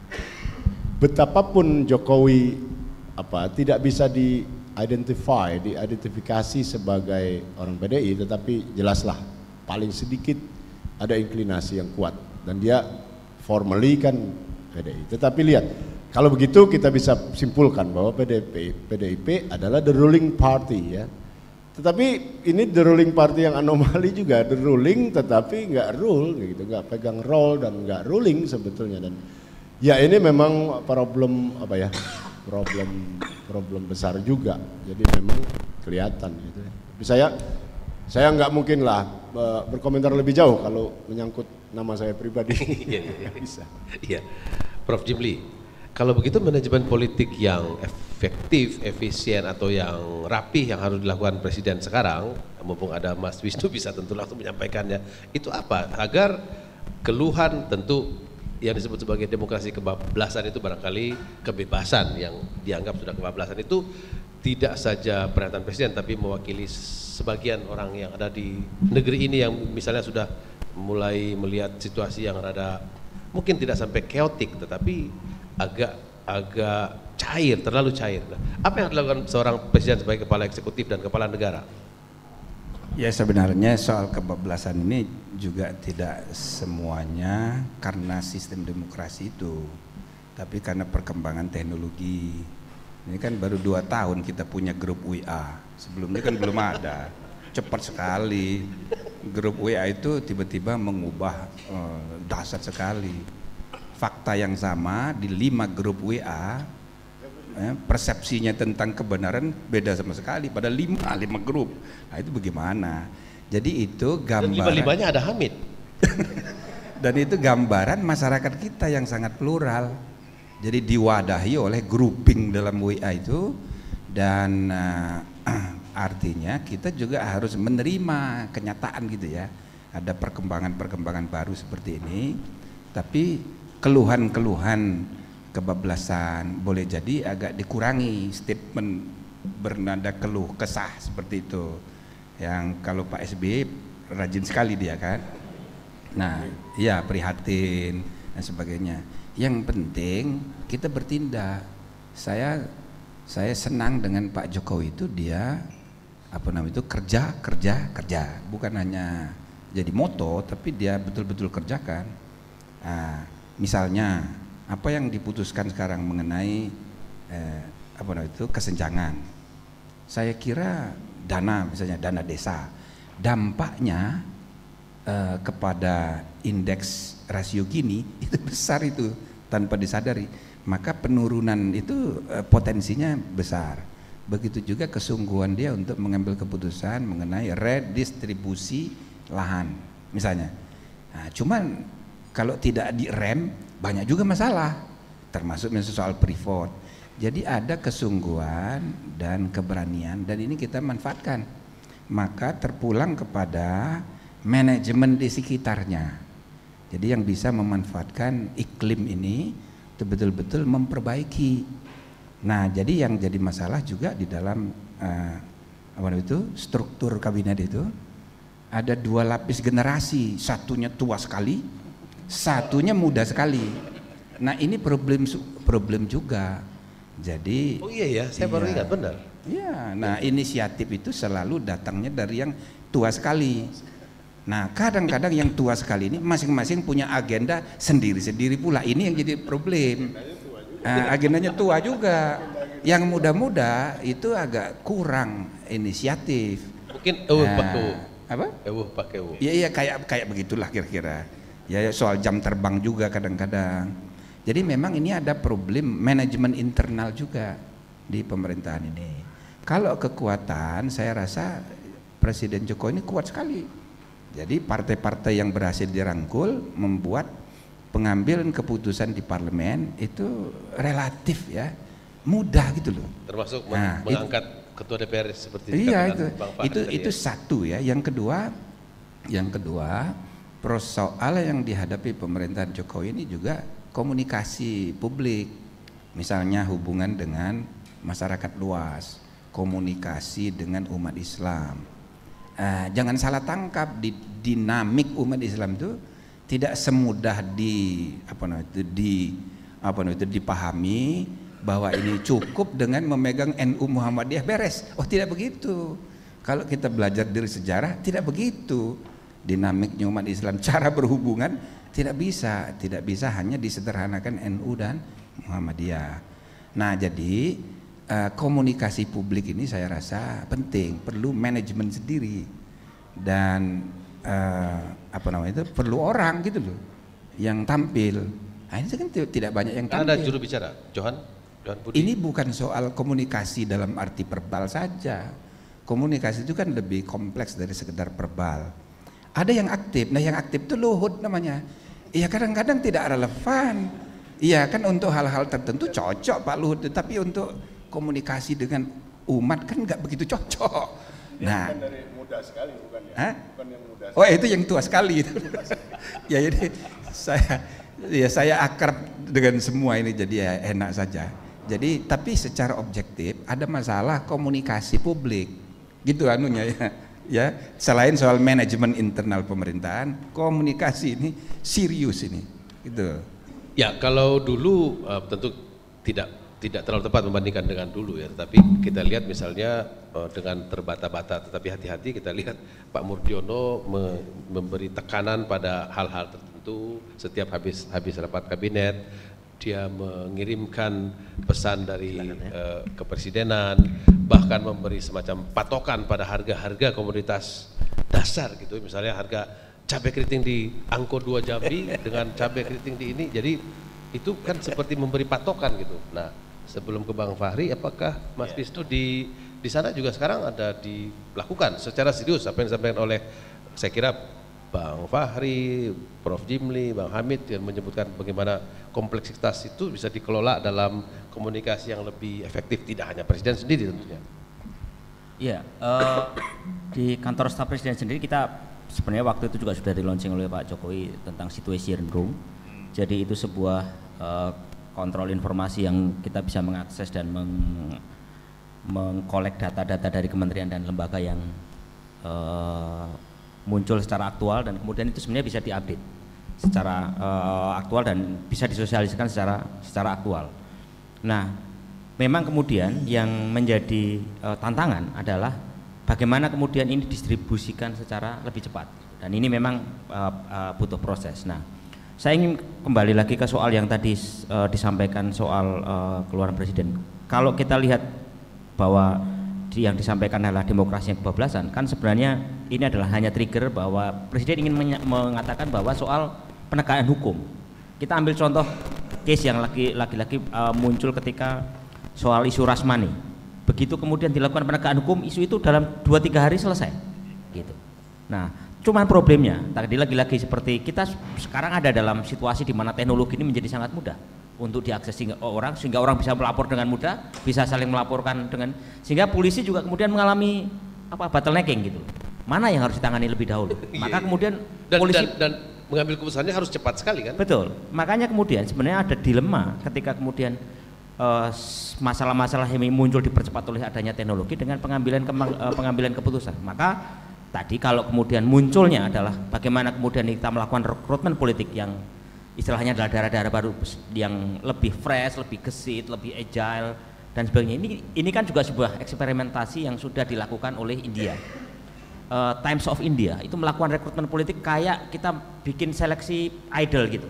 betapapun Jokowi apa tidak bisa di identify, diidentifikasi sebagai orang P D I, tetapi jelaslah paling sedikit ada inklinasi yang kuat, dan dia formally kan P D I. Tetapi lihat, kalau begitu kita bisa simpulkan bahwa P D I P, P D I P adalah the ruling party ya. Tetapi ini the ruling party yang anomali juga, the ruling tetapi nggak rule gitu, nggak pegang role dan nggak ruling sebetulnya. Dan ya ini memang problem apa ya, problem problem besar juga. Jadi memang kelihatan gitu. Tapi saya saya nggak mungkin lah uh, berkomentar lebih jauh kalau menyangkut nama saya pribadi. Iya iya bisa. Iya, Prof Jimli, kalau begitu manajemen politik yang efektif, efisien atau yang rapih yang harus dilakukan Presiden sekarang, mumpung ada Mas Wisnu bisa tentu langsung menyampaikannya, itu apa? Agar keluhan tentu yang disebut sebagai demokrasi kebablasan itu barangkali kebebasan yang dianggap sudah kebablasan itu tidak saja pernyataan Presiden tapi mewakili sebagian orang yang ada di negeri ini yang misalnya sudah mulai melihat situasi yang rada mungkin tidak sampai chaotic tetapi agak agak cair, terlalu cair. Nah, apa yang dilakukan seorang Presiden sebagai kepala eksekutif dan kepala negara? Ya sebenarnya soal kebablasan ini juga tidak semuanya karena sistem demokrasi itu, tapi karena perkembangan teknologi. Ini kan baru dua tahun kita punya grup W A, sebelumnya kan belum ada. Cepat sekali grup W A itu tiba-tiba mengubah eh, dasar sekali. Fakta yang sama di lima grup W A, eh, persepsinya tentang kebenaran beda sama sekali pada lima lima grup. Nah itu bagaimana? Jadi itu gambaran. Lima-limanya ada Hamid. Dan itu gambaran masyarakat kita yang sangat plural. Jadi diwadahi oleh grouping dalam W A itu, dan uh, artinya kita juga harus menerima kenyataan gitu ya. Ada perkembangan-perkembangan baru seperti ini, tapi keluhan-keluhan kebablasan boleh jadi agak dikurangi, statement bernada keluh kesah seperti itu. Yang kalau Pak S B Y rajin sekali dia kan. Nah, ya prihatin dan sebagainya. Yang penting kita bertindak. Saya saya senang dengan Pak Jokowi itu dia apa namanya itu kerja kerja kerja, bukan hanya jadi moto tapi dia betul-betul kerjakan. Nah, misalnya apa yang diputuskan sekarang mengenai eh, apa namanya itu kesenjangan, saya kira dana misalnya dana desa dampaknya eh, kepada indeks rasio Gini itu besar itu tanpa disadari, maka penurunan itu eh, potensinya besar. Begitu juga kesungguhan dia untuk mengambil keputusan mengenai redistribusi lahan misalnya. Nah, cuman kalau tidak direm banyak juga masalah, termasuk misalnya soal privat. Jadi ada kesungguhan dan keberanian, dan ini kita manfaatkan. Maka terpulang kepada manajemen di sekitarnya. Jadi yang bisa memanfaatkan iklim ini itu betul-betul memperbaiki. Nah, jadi yang jadi masalah juga di dalam uh, apa itu struktur kabinet itu ada dua lapis generasi, satunya tua sekali, satunya muda sekali. Nah ini problem problem juga. Jadi oh iya ya, saya iya, baru ingat benar. Iya, nah inisiatif itu selalu datangnya dari yang tua sekali. Nah kadang-kadang yang tua sekali ini masing-masing punya agenda sendiri-sendiri pula. Ini yang jadi problem. Nah, agendanya tua juga. Yang muda-muda itu agak kurang inisiatif. Mungkin eueuh Nah, pakai apa? eueuh pakai eueuh. Iya iya kayak kayak begitulah kira-kira. Ya soal jam terbang juga kadang-kadang. Jadi memang ini ada problem manajemen internal juga di pemerintahan ini. Kalau kekuatan saya rasa Presiden Jokowi ini kuat sekali. Jadi partai-partai yang berhasil dirangkul membuat pengambilan keputusan di parlemen itu relatif ya mudah gitu loh. Termasuk Nah, mengangkat itu, ketua D P R seperti iya itu Bang Fahri itu itu ya. satu ya. Yang kedua, yang kedua persoalan yang dihadapi pemerintahan Jokowi ini juga komunikasi publik, misalnya hubungan dengan masyarakat luas, komunikasi dengan umat Islam. Uh, jangan salah tangkap, di dinamik umat Islam itu tidak semudah di apa namanya itu di apa namanya itu dipahami bahwa ini cukup dengan memegang N U Muhammadiyah beres. Oh, tidak begitu. Kalau kita belajar dari sejarah tidak begitu. Dinamiknya umat Islam, cara berhubungan tidak bisa, tidak bisa hanya disederhanakan N U dan Muhammadiyah. Nah, jadi Uh, komunikasi publik ini saya rasa penting, perlu manajemen sendiri dan uh, apa namanya itu perlu orang gitu loh yang tampil. Nah, ini kan tidak banyak yang tampil. Ada juru bicara, Johan, Johan Budi. Ini bukan soal komunikasi dalam arti verbal saja. Komunikasi itu kan lebih kompleks dari sekedar verbal. Ada yang aktif, nah yang aktif itu Luhut namanya. Iya kadang-kadang tidak relevan. Iya kan untuk hal-hal tertentu cocok Pak Luhut, tapi untuk komunikasi dengan umat kan nggak begitu cocok. Nah, bukan dari muda sekali bukan ya? Hah? Bukan yang muda. Oh itu yang tua sekali. Ya jadi saya ya saya akrab dengan semua ini jadi ya enak saja. Jadi tapi secara objektif ada masalah komunikasi publik gitu anunya ya. Ya selain soal manajemen internal pemerintahan, komunikasi ini serius ini gitu. Ya kalau dulu uh, tentu tidak tidak terlalu tepat membandingkan dengan dulu ya, tetapi kita lihat misalnya uh, dengan terbata-bata, tetapi hati-hati kita lihat Pak Murdiono me memberi tekanan pada hal-hal tertentu setiap habis habis rapat kabinet, dia mengirimkan pesan dari uh, kepresidenan, bahkan memberi semacam patokan pada harga-harga komoditas dasar gitu, misalnya harga cabai keriting di Angko dua Jambi dengan cabai keriting di ini, jadi itu kan seperti memberi patokan gitu. Nah, sebelum ke Bang Fahri, apakah Mas Wisnu di di sana juga sekarang ada dilakukan secara serius apa yang disampaikan oleh, saya kira Bang Fahri, Prof Jimli, Bang Hamid yang menyebutkan bagaimana kompleksitas itu bisa dikelola dalam komunikasi yang lebih efektif, tidak hanya Presiden sendiri tentunya. Iya, uh, di kantor staf Presiden sendiri kita sebenarnya waktu itu juga sudah di launching oleh Pak Jokowi tentang situation room. Jadi itu sebuah uh, kontrol informasi yang kita bisa mengakses dan meng, mengkolek data-data dari kementerian dan lembaga yang uh, muncul secara aktual, dan kemudian itu sebenarnya bisa diupdate secara uh, aktual dan bisa disosialisasikan secara secara aktual. Nah, memang kemudian yang menjadi uh, tantangan adalah bagaimana kemudian ini didistribusikan secara lebih cepat, dan ini memang uh, uh, butuh proses. Nah, saya ingin kembali lagi ke soal yang tadi uh, disampaikan soal uh, keluaran Presiden. Kalau kita lihat bahwa di, yang disampaikan adalah demokrasi yang kebablasan, kan sebenarnya ini adalah hanya trigger bahwa Presiden ingin mengatakan bahwa soal penegakan hukum. Kita ambil contoh case yang lagi-lagi uh, muncul ketika soal isu Rasmani. Begitu kemudian dilakukan penegakan hukum, isu itu dalam dua tiga hari selesai. Gitu. Nah, cuman problemnya tadi lagi-lagi seperti kita sekarang ada dalam situasi di mana teknologi ini menjadi sangat mudah untuk diakses sehingga orang sehingga orang bisa melapor dengan mudah, bisa saling melaporkan dengan, sehingga polisi juga kemudian mengalami apa bottlenecking gitu. Mana yang harus ditangani lebih dahulu? Maka kemudian dan, polisi dan, dan mengambil keputusannya harus cepat sekali kan? Betul. Makanya kemudian sebenarnya ada dilema ketika kemudian masalah-masalah uh, yang muncul dipercepat oleh adanya teknologi dengan pengambilan uh, pengambilan keputusan. Maka tadi kalau kemudian munculnya adalah bagaimana kemudian kita melakukan rekrutmen politik yang istilahnya adalah daerah-daerah baru yang lebih fresh, lebih gesit, lebih agile dan sebagainya. Ini ini kan juga sebuah eksperimentasi yang sudah dilakukan oleh India. Uh, Times of India itu melakukan rekrutmen politik kayak kita bikin seleksi idol gitu.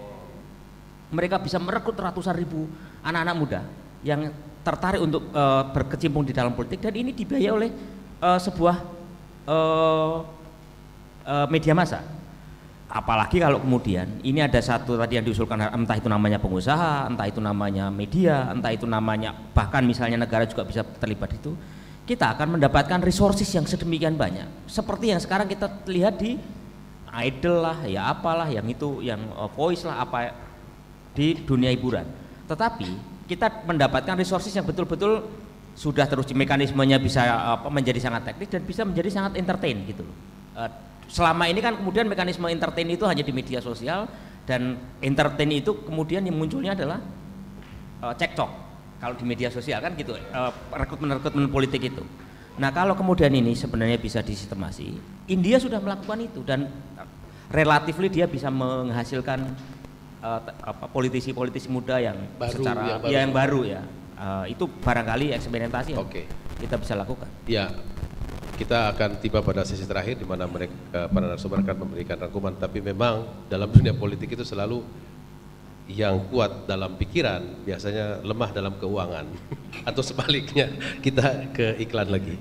Mereka bisa merekrut ratusan ribu anak-anak muda yang tertarik untuk uh, berkecimpung di dalam politik, dan ini dibiayai oleh uh, sebuah Uh, uh, media massa. Apalagi kalau kemudian ini ada satu tadi yang diusulkan, entah itu namanya pengusaha, entah itu namanya media, entah itu namanya bahkan misalnya negara juga bisa terlibat itu. kita akan mendapatkan resources yang sedemikian banyak. Seperti yang sekarang kita lihat di Idol lah, ya apalah, yang itu, yang uh, Voice lah, apa di dunia hiburan. Tetapi kita mendapatkan resources yang betul-betul sudah teruji mekanismenya, bisa apa, menjadi sangat teknis dan bisa menjadi sangat entertain gitu loh. Uh, selama ini kan kemudian mekanisme entertain itu hanya di media sosial, dan entertain itu kemudian yang munculnya adalah uh, cekcok. Kalau di media sosial kan gitu, uh, rekrutmen-rekrutmen politik itu. Nah kalau kemudian ini sebenarnya bisa disistemasi, India sudah melakukan itu dan relatifly dia bisa menghasilkan uh, apa, politisi-politisi muda yang Baru, secara yang baru. ya yang baru ya. Uh, itu barangkali eksperimentasi yang Oke. kita bisa lakukan. Ya, kita akan tiba pada sesi terakhir di mana mereka para narasumber akan memberikan rangkuman. Tapi memang dalam dunia politik itu selalu yang kuat dalam pikiran biasanya lemah dalam keuangan atau sebaliknya. Kita ke iklan lagi.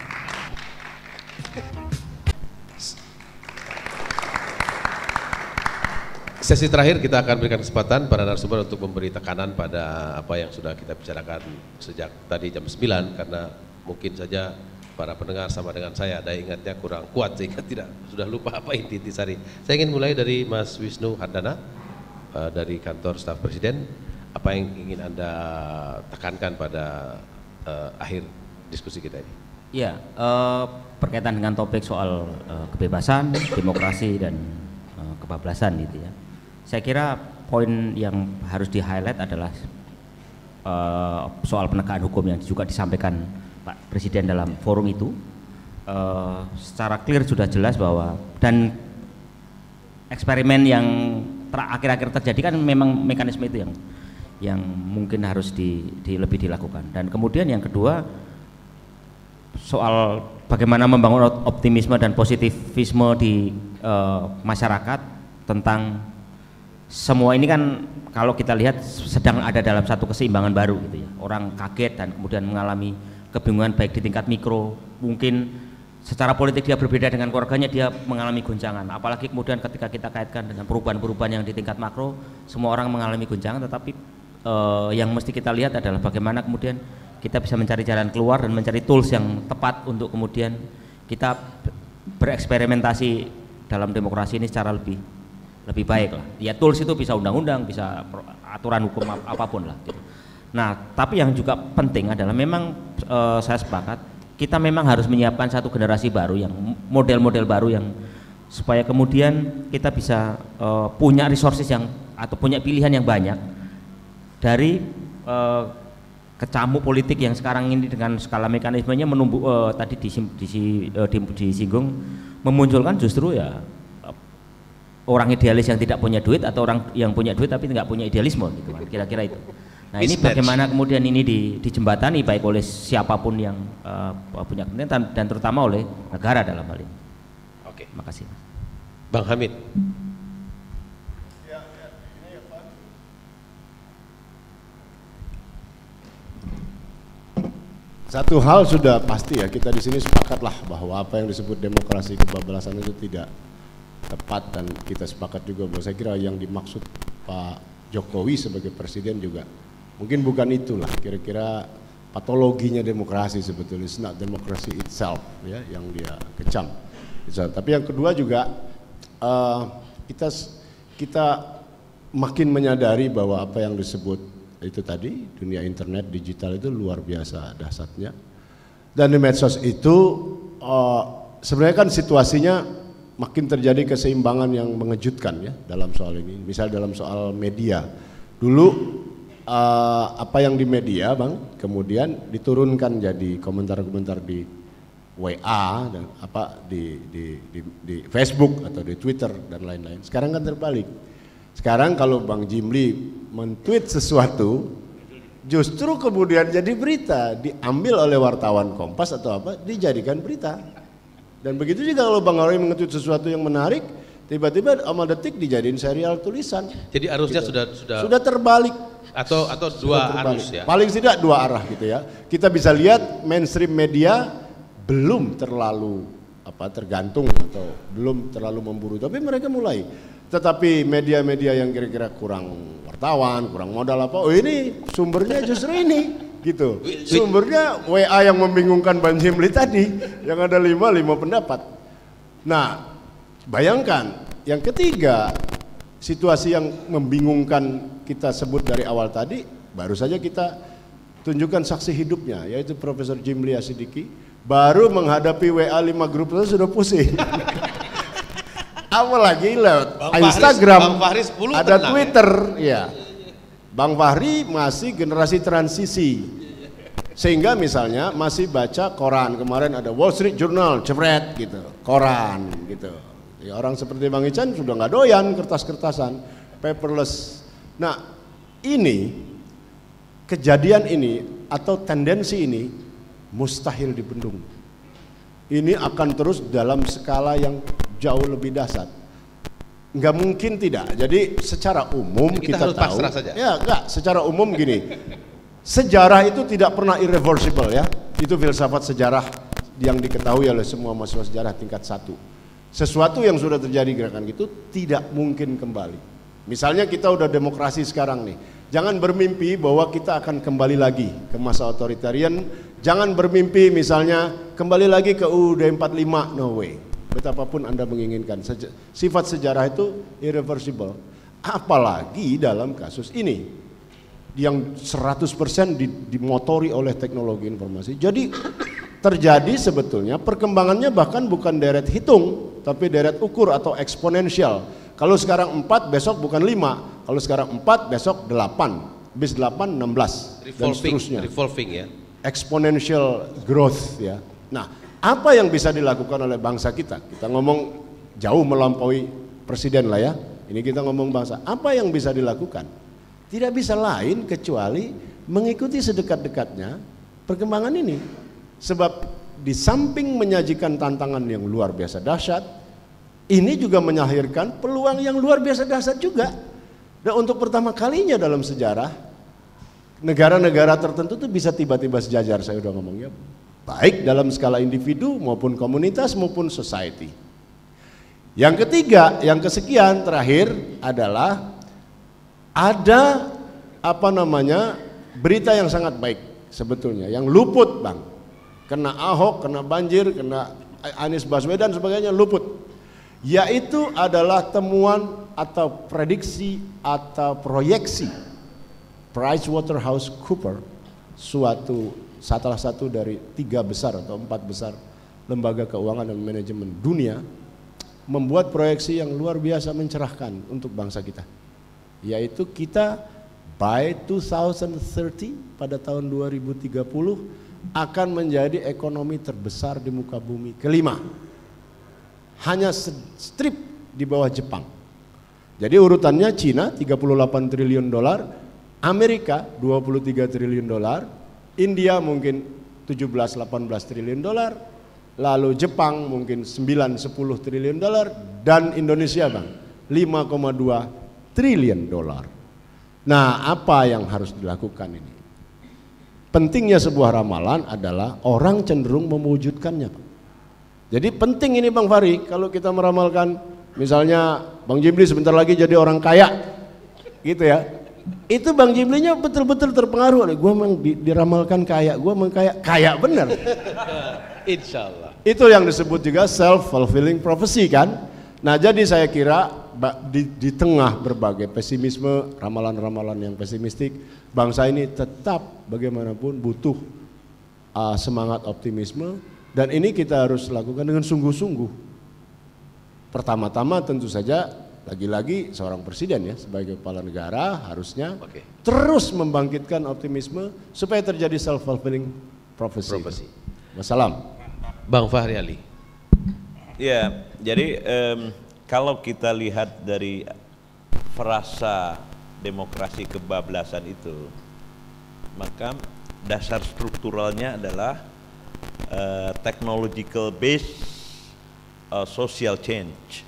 Sesi terakhir kita akan berikan kesempatan para narasumber untuk memberi tekanan pada apa yang sudah kita bicarakan sejak tadi jam sembilan, karena mungkin saja para pendengar sama dengan saya ada ingatnya kurang kuat sehingga tidak sudah lupa apa inti-intisari. Saya ingin mulai dari Mas Wisnu Hardana uh, dari kantor staf presiden. Apa yang ingin Anda tekankan pada uh, akhir diskusi kita ini? Ya, uh, berkaitan dengan topik soal uh, kebebasan, demokrasi dan uh, kebablasan gitu ya. Saya kira poin yang harus di-highlight adalah uh, soal penegakan hukum yang juga disampaikan Pak Presiden dalam forum itu. Uh, secara clear sudah jelas bahwa, dan eksperimen yang akhir-akhir terjadi kan memang mekanisme itu yang yang mungkin harus di, di lebih dilakukan. Dan kemudian yang kedua soal bagaimana membangun optimisme dan positivisme di uh, masyarakat tentang semua ini kan kalau kita lihat sedang ada dalam satu keseimbangan baru gitu ya. Orang kaget dan kemudian mengalami kebingungan baik di tingkat mikro, mungkin secara politik dia berbeda dengan keluarganya, dia mengalami goncangan. Apalagi kemudian ketika kita kaitkan dengan perubahan-perubahan yang di tingkat makro, semua orang mengalami goncangan, tetapi eh, yang mesti kita lihat adalah bagaimana kemudian kita bisa mencari jalan keluar dan mencari tools yang tepat untuk kemudian kita bereksperimentasi dalam demokrasi ini secara lebih lebih baik lah. Ya tools itu bisa undang-undang, bisa aturan hukum ap apapun lah. Gitu. Nah, tapi yang juga penting adalah memang e, saya sepakat kita memang harus menyiapkan satu generasi baru yang model-model baru yang supaya kemudian kita bisa e, punya resources yang atau punya pilihan yang banyak dari e, kecamuk politik yang sekarang ini dengan skala mekanismenya menumbuh e, tadi disim, disi, e, disinggung memunculkan justru ya orang idealis yang tidak punya duit atau orang yang punya duit tapi tidak punya idealisme gitu kan, kira-kira itu. Nah ini bagaimana kemudian ini di, dijembatani baik oleh siapapun yang uh, punya kepentingan dan terutama oleh negara dalam hal ini. Oke, makasih. Bang Hamid. Satu hal sudah pasti ya, kita di sini sepakatlah bahwa apa yang disebut demokrasi kebablasan itu tidak tepat, dan kita sepakat juga bahwa saya kira yang dimaksud Pak Jokowi sebagai presiden juga mungkin bukan itulah kira-kira patologinya demokrasi sebetulnya. It's not democracy itself ya yang dia kecam. Tapi yang kedua juga uh, kita kita makin menyadari bahwa apa yang disebut itu tadi dunia internet digital itu luar biasa dahsyatnya, dan di medsos itu uh, sebenarnya kan situasinya makin terjadi keseimbangan yang mengejutkan ya dalam soal ini. Misal dalam soal media, dulu uh, apa yang di media bang, kemudian diturunkan jadi komentar-komentar di W A dan apa di, di, di, di Facebook atau di Twitter dan lain-lain. Sekarang kan terbalik. Sekarang kalau Bang Jimli men-tweet sesuatu, justru kemudian jadi berita, diambil oleh wartawan Kompas atau apa, dijadikan berita. Dan begitu juga kalau Bang Roy mengetweet sesuatu yang menarik, tiba-tiba Amal Detik dijadiin serial tulisan. Jadi arusnya gitu. sudah sudah sudah terbalik atau atau dua arus ya. Paling tidak dua arah gitu ya. Kita bisa lihat mainstream media belum terlalu apa tergantung atau belum terlalu memburu, tapi mereka mulai. Tetapi media-media yang kira-kira kurang wartawan, kurang modal apa, oh ini sumbernya justru ini. gitu. Sumbernya W A yang membingungkan Bang Jimli tadi, yang ada lima lima pendapat. Nah, bayangkan yang ketiga, situasi yang membingungkan kita sebut dari awal tadi, baru saja kita tunjukkan saksi hidupnya, yaitu Profesor Jimli Asidiki, baru menghadapi W A lima grup itu sudah pusing. Apalagi lewat Instagram, Bang Fahri sepuluh ada tenang, Twitter, ya. Bang Fahri masih generasi transisi, sehingga misalnya masih baca koran. Kemarin ada Wall Street Journal, cepret gitu, koran gitu. Ya, orang seperti Bang Ican sudah nggak doyan kertas-kertasan, paperless. Nah, ini kejadian ini atau tendensi ini mustahil dibendung. Ini akan terus dalam skala yang jauh lebih dahsyat. Nggak mungkin tidak. Jadi secara umum kita, kita, harus tahu, pasrah saja. ya nggak. Secara umum gini, sejarah itu tidak pernah irreversible ya. Itu filsafat sejarah yang diketahui oleh semua mahasiswa sejarah tingkat satu. Sesuatu yang sudah terjadi gerakan gitu tidak mungkin kembali. Misalnya kita udah demokrasi sekarang nih, jangan bermimpi bahwa kita akan kembali lagi ke masa otoritarian. Jangan bermimpi misalnya kembali lagi ke U U D empat puluh lima, no way. Betapapun Anda menginginkan, sifat sejarah itu irreversible. Apalagi dalam kasus ini yang seratus persen dimotori oleh teknologi informasi. Jadi terjadi sebetulnya perkembangannya bahkan bukan deret hitung, tapi deret ukur atau eksponensial. Kalau sekarang empat, besok bukan lima. Kalau sekarang empat, besok delapan. Bis delapan, enam belas. Dan seterusnya. Revolving ya. Exponential growth ya. Nah, apa yang bisa dilakukan oleh bangsa kita? Kita ngomong jauh melampaui presiden lah ya. Ini kita ngomong bangsa. Apa yang bisa dilakukan? Tidak bisa lain kecuali mengikuti sedekat-dekatnya perkembangan ini. Sebab di samping menyajikan tantangan yang luar biasa dahsyat, ini juga melahirkan peluang yang luar biasa dahsyat juga. Dan untuk pertama kalinya dalam sejarah, negara-negara tertentu itu bisa tiba-tiba sejajar, saya udah ngomongnya. Baik dalam skala individu maupun komunitas maupun society. Yang ketiga, yang kesekian terakhir adalah ada apa namanya berita yang sangat baik sebetulnya, yang luput Bang. Kena Ahok, kena banjir, kena Anies Baswedan sebagainya luput. Yaitu adalah temuan atau prediksi atau proyeksi PricewaterhouseCoopers, suatu salah satu dari tiga besar atau empat besar lembaga keuangan dan manajemen dunia, membuat proyeksi yang luar biasa mencerahkan untuk bangsa kita, yaitu kita by dua ribu tiga puluh pada tahun dua ribu tiga puluh akan menjadi ekonomi terbesar di muka bumi kelima, hanya strip di bawah Jepang. Jadi urutannya Cina tiga puluh delapan triliun dolar, Amerika dua puluh tiga triliun dolar, India mungkin tujuh belas delapan belas triliun dolar, lalu Jepang mungkin sembilan sepuluh triliun dolar, dan Indonesia Bang lima koma dua triliun dolar. Nah, apa yang harus dilakukan ini? Pentingnya sebuah ramalan adalah orang cenderung mewujudkannya. Jadi penting ini Bang Fahri, kalau kita meramalkan misalnya Bang Jimli sebentar lagi jadi orang kaya gitu ya, itu Bang Jimlinya betul-betul terpengaruh oleh gue memang diramalkan kaya, gue memang kaya, kaya bener. Insya Allah. Itu yang disebut juga self-fulfilling prophecy kan. Nah jadi saya kira di, di tengah berbagai pesimisme, ramalan-ramalan yang pesimistik, bangsa ini tetap bagaimanapun butuh uh, semangat optimisme, dan ini kita harus lakukan dengan sungguh-sungguh. Pertama-tama tentu saja lagi-lagi seorang presiden ya sebagai kepala negara harusnya Oke. terus membangkitkan optimisme supaya terjadi self-fulfilling prophecy. Prophecy. Wassalam. Bang Fahri Ali. Ya, jadi em, kalau kita lihat dari frasa demokrasi kebablasan itu, maka dasar strukturalnya adalah uh, technological based uh, social change,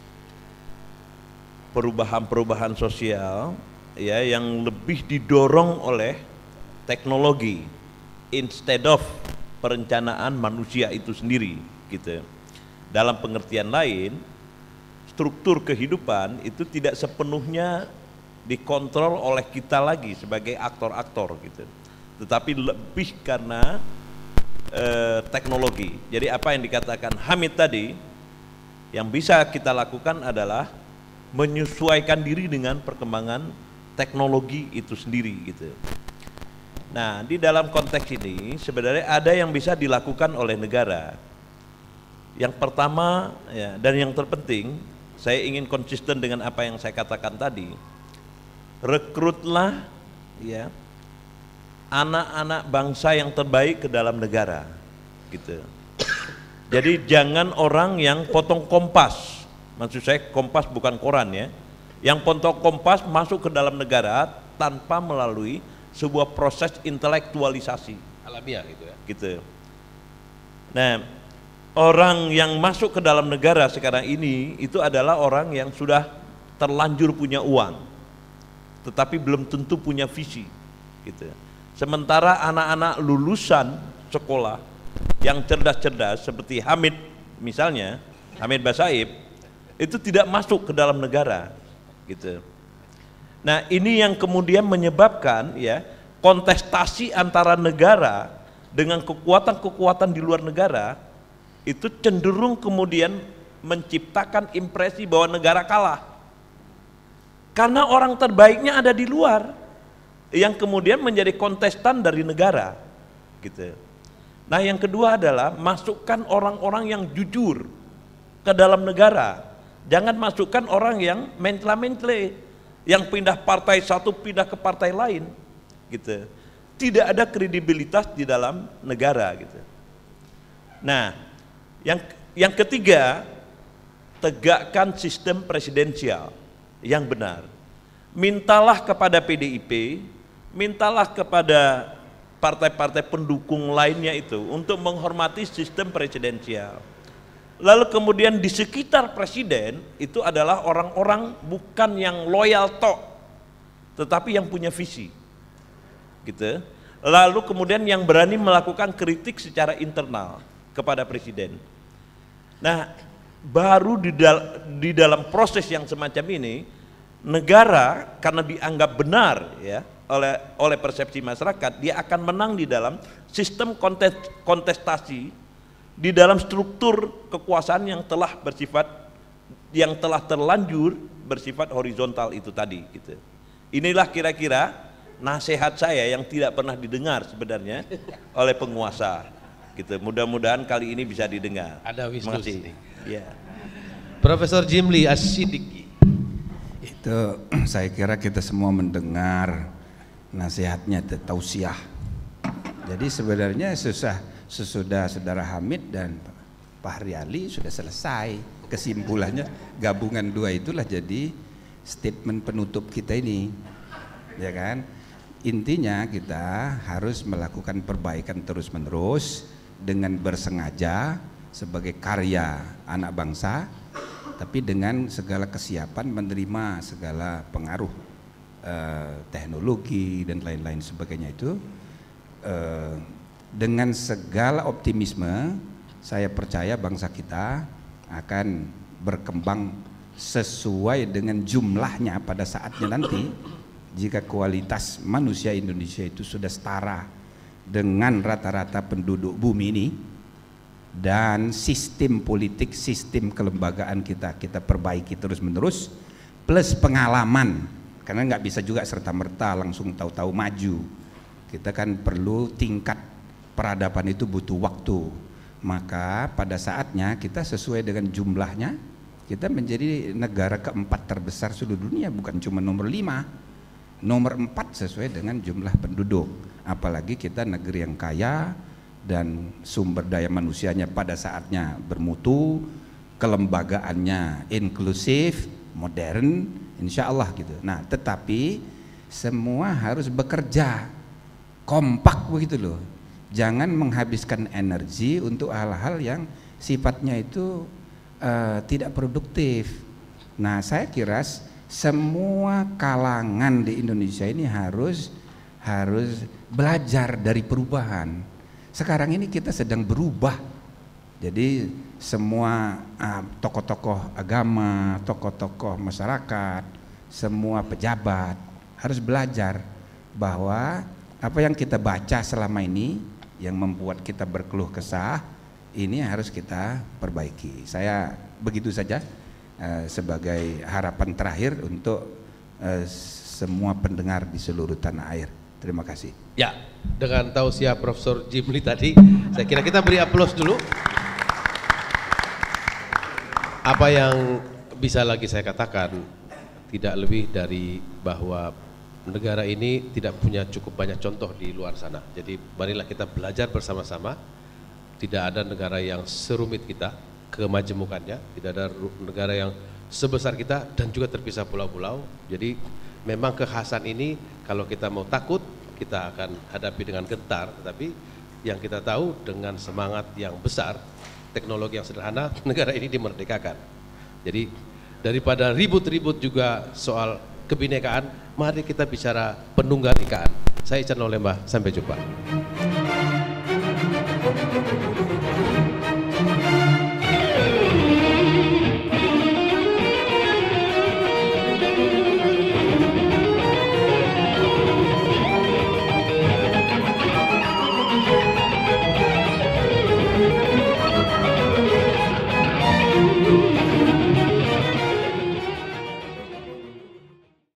perubahan-perubahan sosial ya yang lebih didorong oleh teknologi instead of perencanaan manusia itu sendiri gitu. Dalam pengertian lain, struktur kehidupan itu tidak sepenuhnya dikontrol oleh kita lagi sebagai aktor-aktor gitu. tetapi lebih karena eh, teknologi. Jadi apa yang dikatakan Hamid tadi, yang bisa kita lakukan adalah menyesuaikan diri dengan perkembangan teknologi itu sendiri gitu. Nah, di dalam konteks ini sebenarnya ada yang bisa dilakukan oleh negara. Yang pertama ya, dan yang terpenting, saya ingin konsisten dengan apa yang saya katakan tadi. Rekrutlah ya anak-anak bangsa yang terbaik ke dalam negara gitu. Jadi jangan orang yang potong Kompas, maksud saya Kompas bukan koran ya, yang potong Kompas masuk ke dalam negara tanpa melalui sebuah proses intelektualisasi alamiah gitu ya. gitu. Nah, orang yang masuk ke dalam negara sekarang ini itu adalah orang yang sudah terlanjur punya uang, tetapi belum tentu punya visi gitu. Sementara anak-anak lulusan sekolah yang cerdas-cerdas seperti Hamid misalnya, Hamid Basaib, itu tidak masuk ke dalam negara gitu. Nah, ini yang kemudian menyebabkan ya kontestasi antara negara dengan kekuatan-kekuatan di luar negara itu cenderung kemudian menciptakan impresi bahwa negara kalah. Karena orang terbaiknya ada di luar yang kemudian menjadi kontestan dari negara gitu. Nah, yang kedua adalah masukkan orang-orang yang jujur ke dalam negara. Jangan masukkan orang yang mentle-mentle, yang pindah partai satu pindah ke partai lain gitu. Tidak ada kredibilitas di dalam negara gitu. Nah, yang yang ketiga, tegakkan sistem presidensial yang benar. Mintalah kepada P D I P, mintalah kepada partai-partai pendukung lainnya itu untuk menghormati sistem presidensial. Lalu kemudian di sekitar presiden itu adalah orang-orang bukan yang loyal tok, tetapi yang punya visi gitu. Lalu kemudian yang berani melakukan kritik secara internal kepada presiden. Nah, baru di, dal di dalam proses yang semacam ini, negara karena dianggap benar ya oleh oleh persepsi masyarakat, dia akan menang di dalam sistem kontes, kontestasi di dalam struktur kekuasaan yang telah bersifat yang telah terlanjur bersifat horizontal itu tadi gitu. Inilah kira-kira nasihat saya yang tidak pernah didengar sebenarnya oleh penguasa gitu. Mudah-mudahan kali ini bisa didengar. Ada wisdom sini. Ya. Profesor Jimli Asyidiki. Itu saya kira kita semua mendengar nasihatnya, tausiah. Jadi sebenarnya susah sesudah saudara Hamid dan Pak Hriali sudah selesai. Kesimpulannya gabungan dua itulah jadi statement penutup kita ini, ya kan? Intinya kita harus melakukan perbaikan terus-menerus dengan bersengaja sebagai karya anak bangsa, tapi dengan segala kesiapan menerima segala pengaruh eh, teknologi dan lain-lain sebagainya itu. Eh, dengan segala optimisme, saya percaya bangsa kita akan berkembang sesuai dengan jumlahnya pada saatnya nanti. Jika kualitas manusia Indonesia itu sudah setara dengan rata-rata penduduk bumi ini, dan sistem politik, sistem kelembagaan kita kita perbaiki terus-menerus, plus pengalaman, karena nggak bisa juga serta-merta langsung tahu-tahu maju. Kita kan perlu tingkat peradaban itu butuh waktu. Maka pada saatnya kita sesuai dengan jumlahnya, kita menjadi negara keempat terbesar seluruh dunia, bukan cuma nomor lima, nomor empat sesuai dengan jumlah penduduk. Apalagi kita negeri yang kaya dan sumber daya manusianya pada saatnya bermutu, kelembagaannya inklusif, modern, insya Allah gitu. Nah, tetapi semua harus bekerja kompak begitu loh. Jangan menghabiskan energi untuk hal-hal yang sifatnya itu uh, tidak produktif. Nah, saya kira semua kalangan di Indonesia ini harus harus belajar dari perubahan. Sekarang ini kita sedang berubah. Jadi semua tokoh-tokoh uh, agama, tokoh-tokoh masyarakat, semua pejabat harus belajar bahwa apa yang kita baca selama ini yang membuat kita berkeluh kesah, ini harus kita perbaiki. Saya begitu saja uh, sebagai harapan terakhir untuk uh, semua pendengar di seluruh tanah air. Terima kasih. Ya, dengan tausiah Profesor Jimli tadi, saya kira kita beri aplaus dulu. Apa yang bisa lagi saya katakan, tidak lebih dari bahwa negara ini tidak punya cukup banyak contoh di luar sana. Jadi marilah kita belajar bersama-sama. Tidak ada negara yang serumit kita kemajemukannya, tidak ada negara yang sebesar kita dan juga terpisah pulau-pulau. Jadi memang kekhasan ini kalau kita mau takut kita akan hadapi dengan gentar, tetapi yang kita tahu dengan semangat yang besar, teknologi yang sederhana, negara ini dimerdekakan. Jadi daripada ribut-ribut juga soal kebinekaan, mari kita bicara penunggal ikaan. Saya Ican Lembah, sampai jumpa.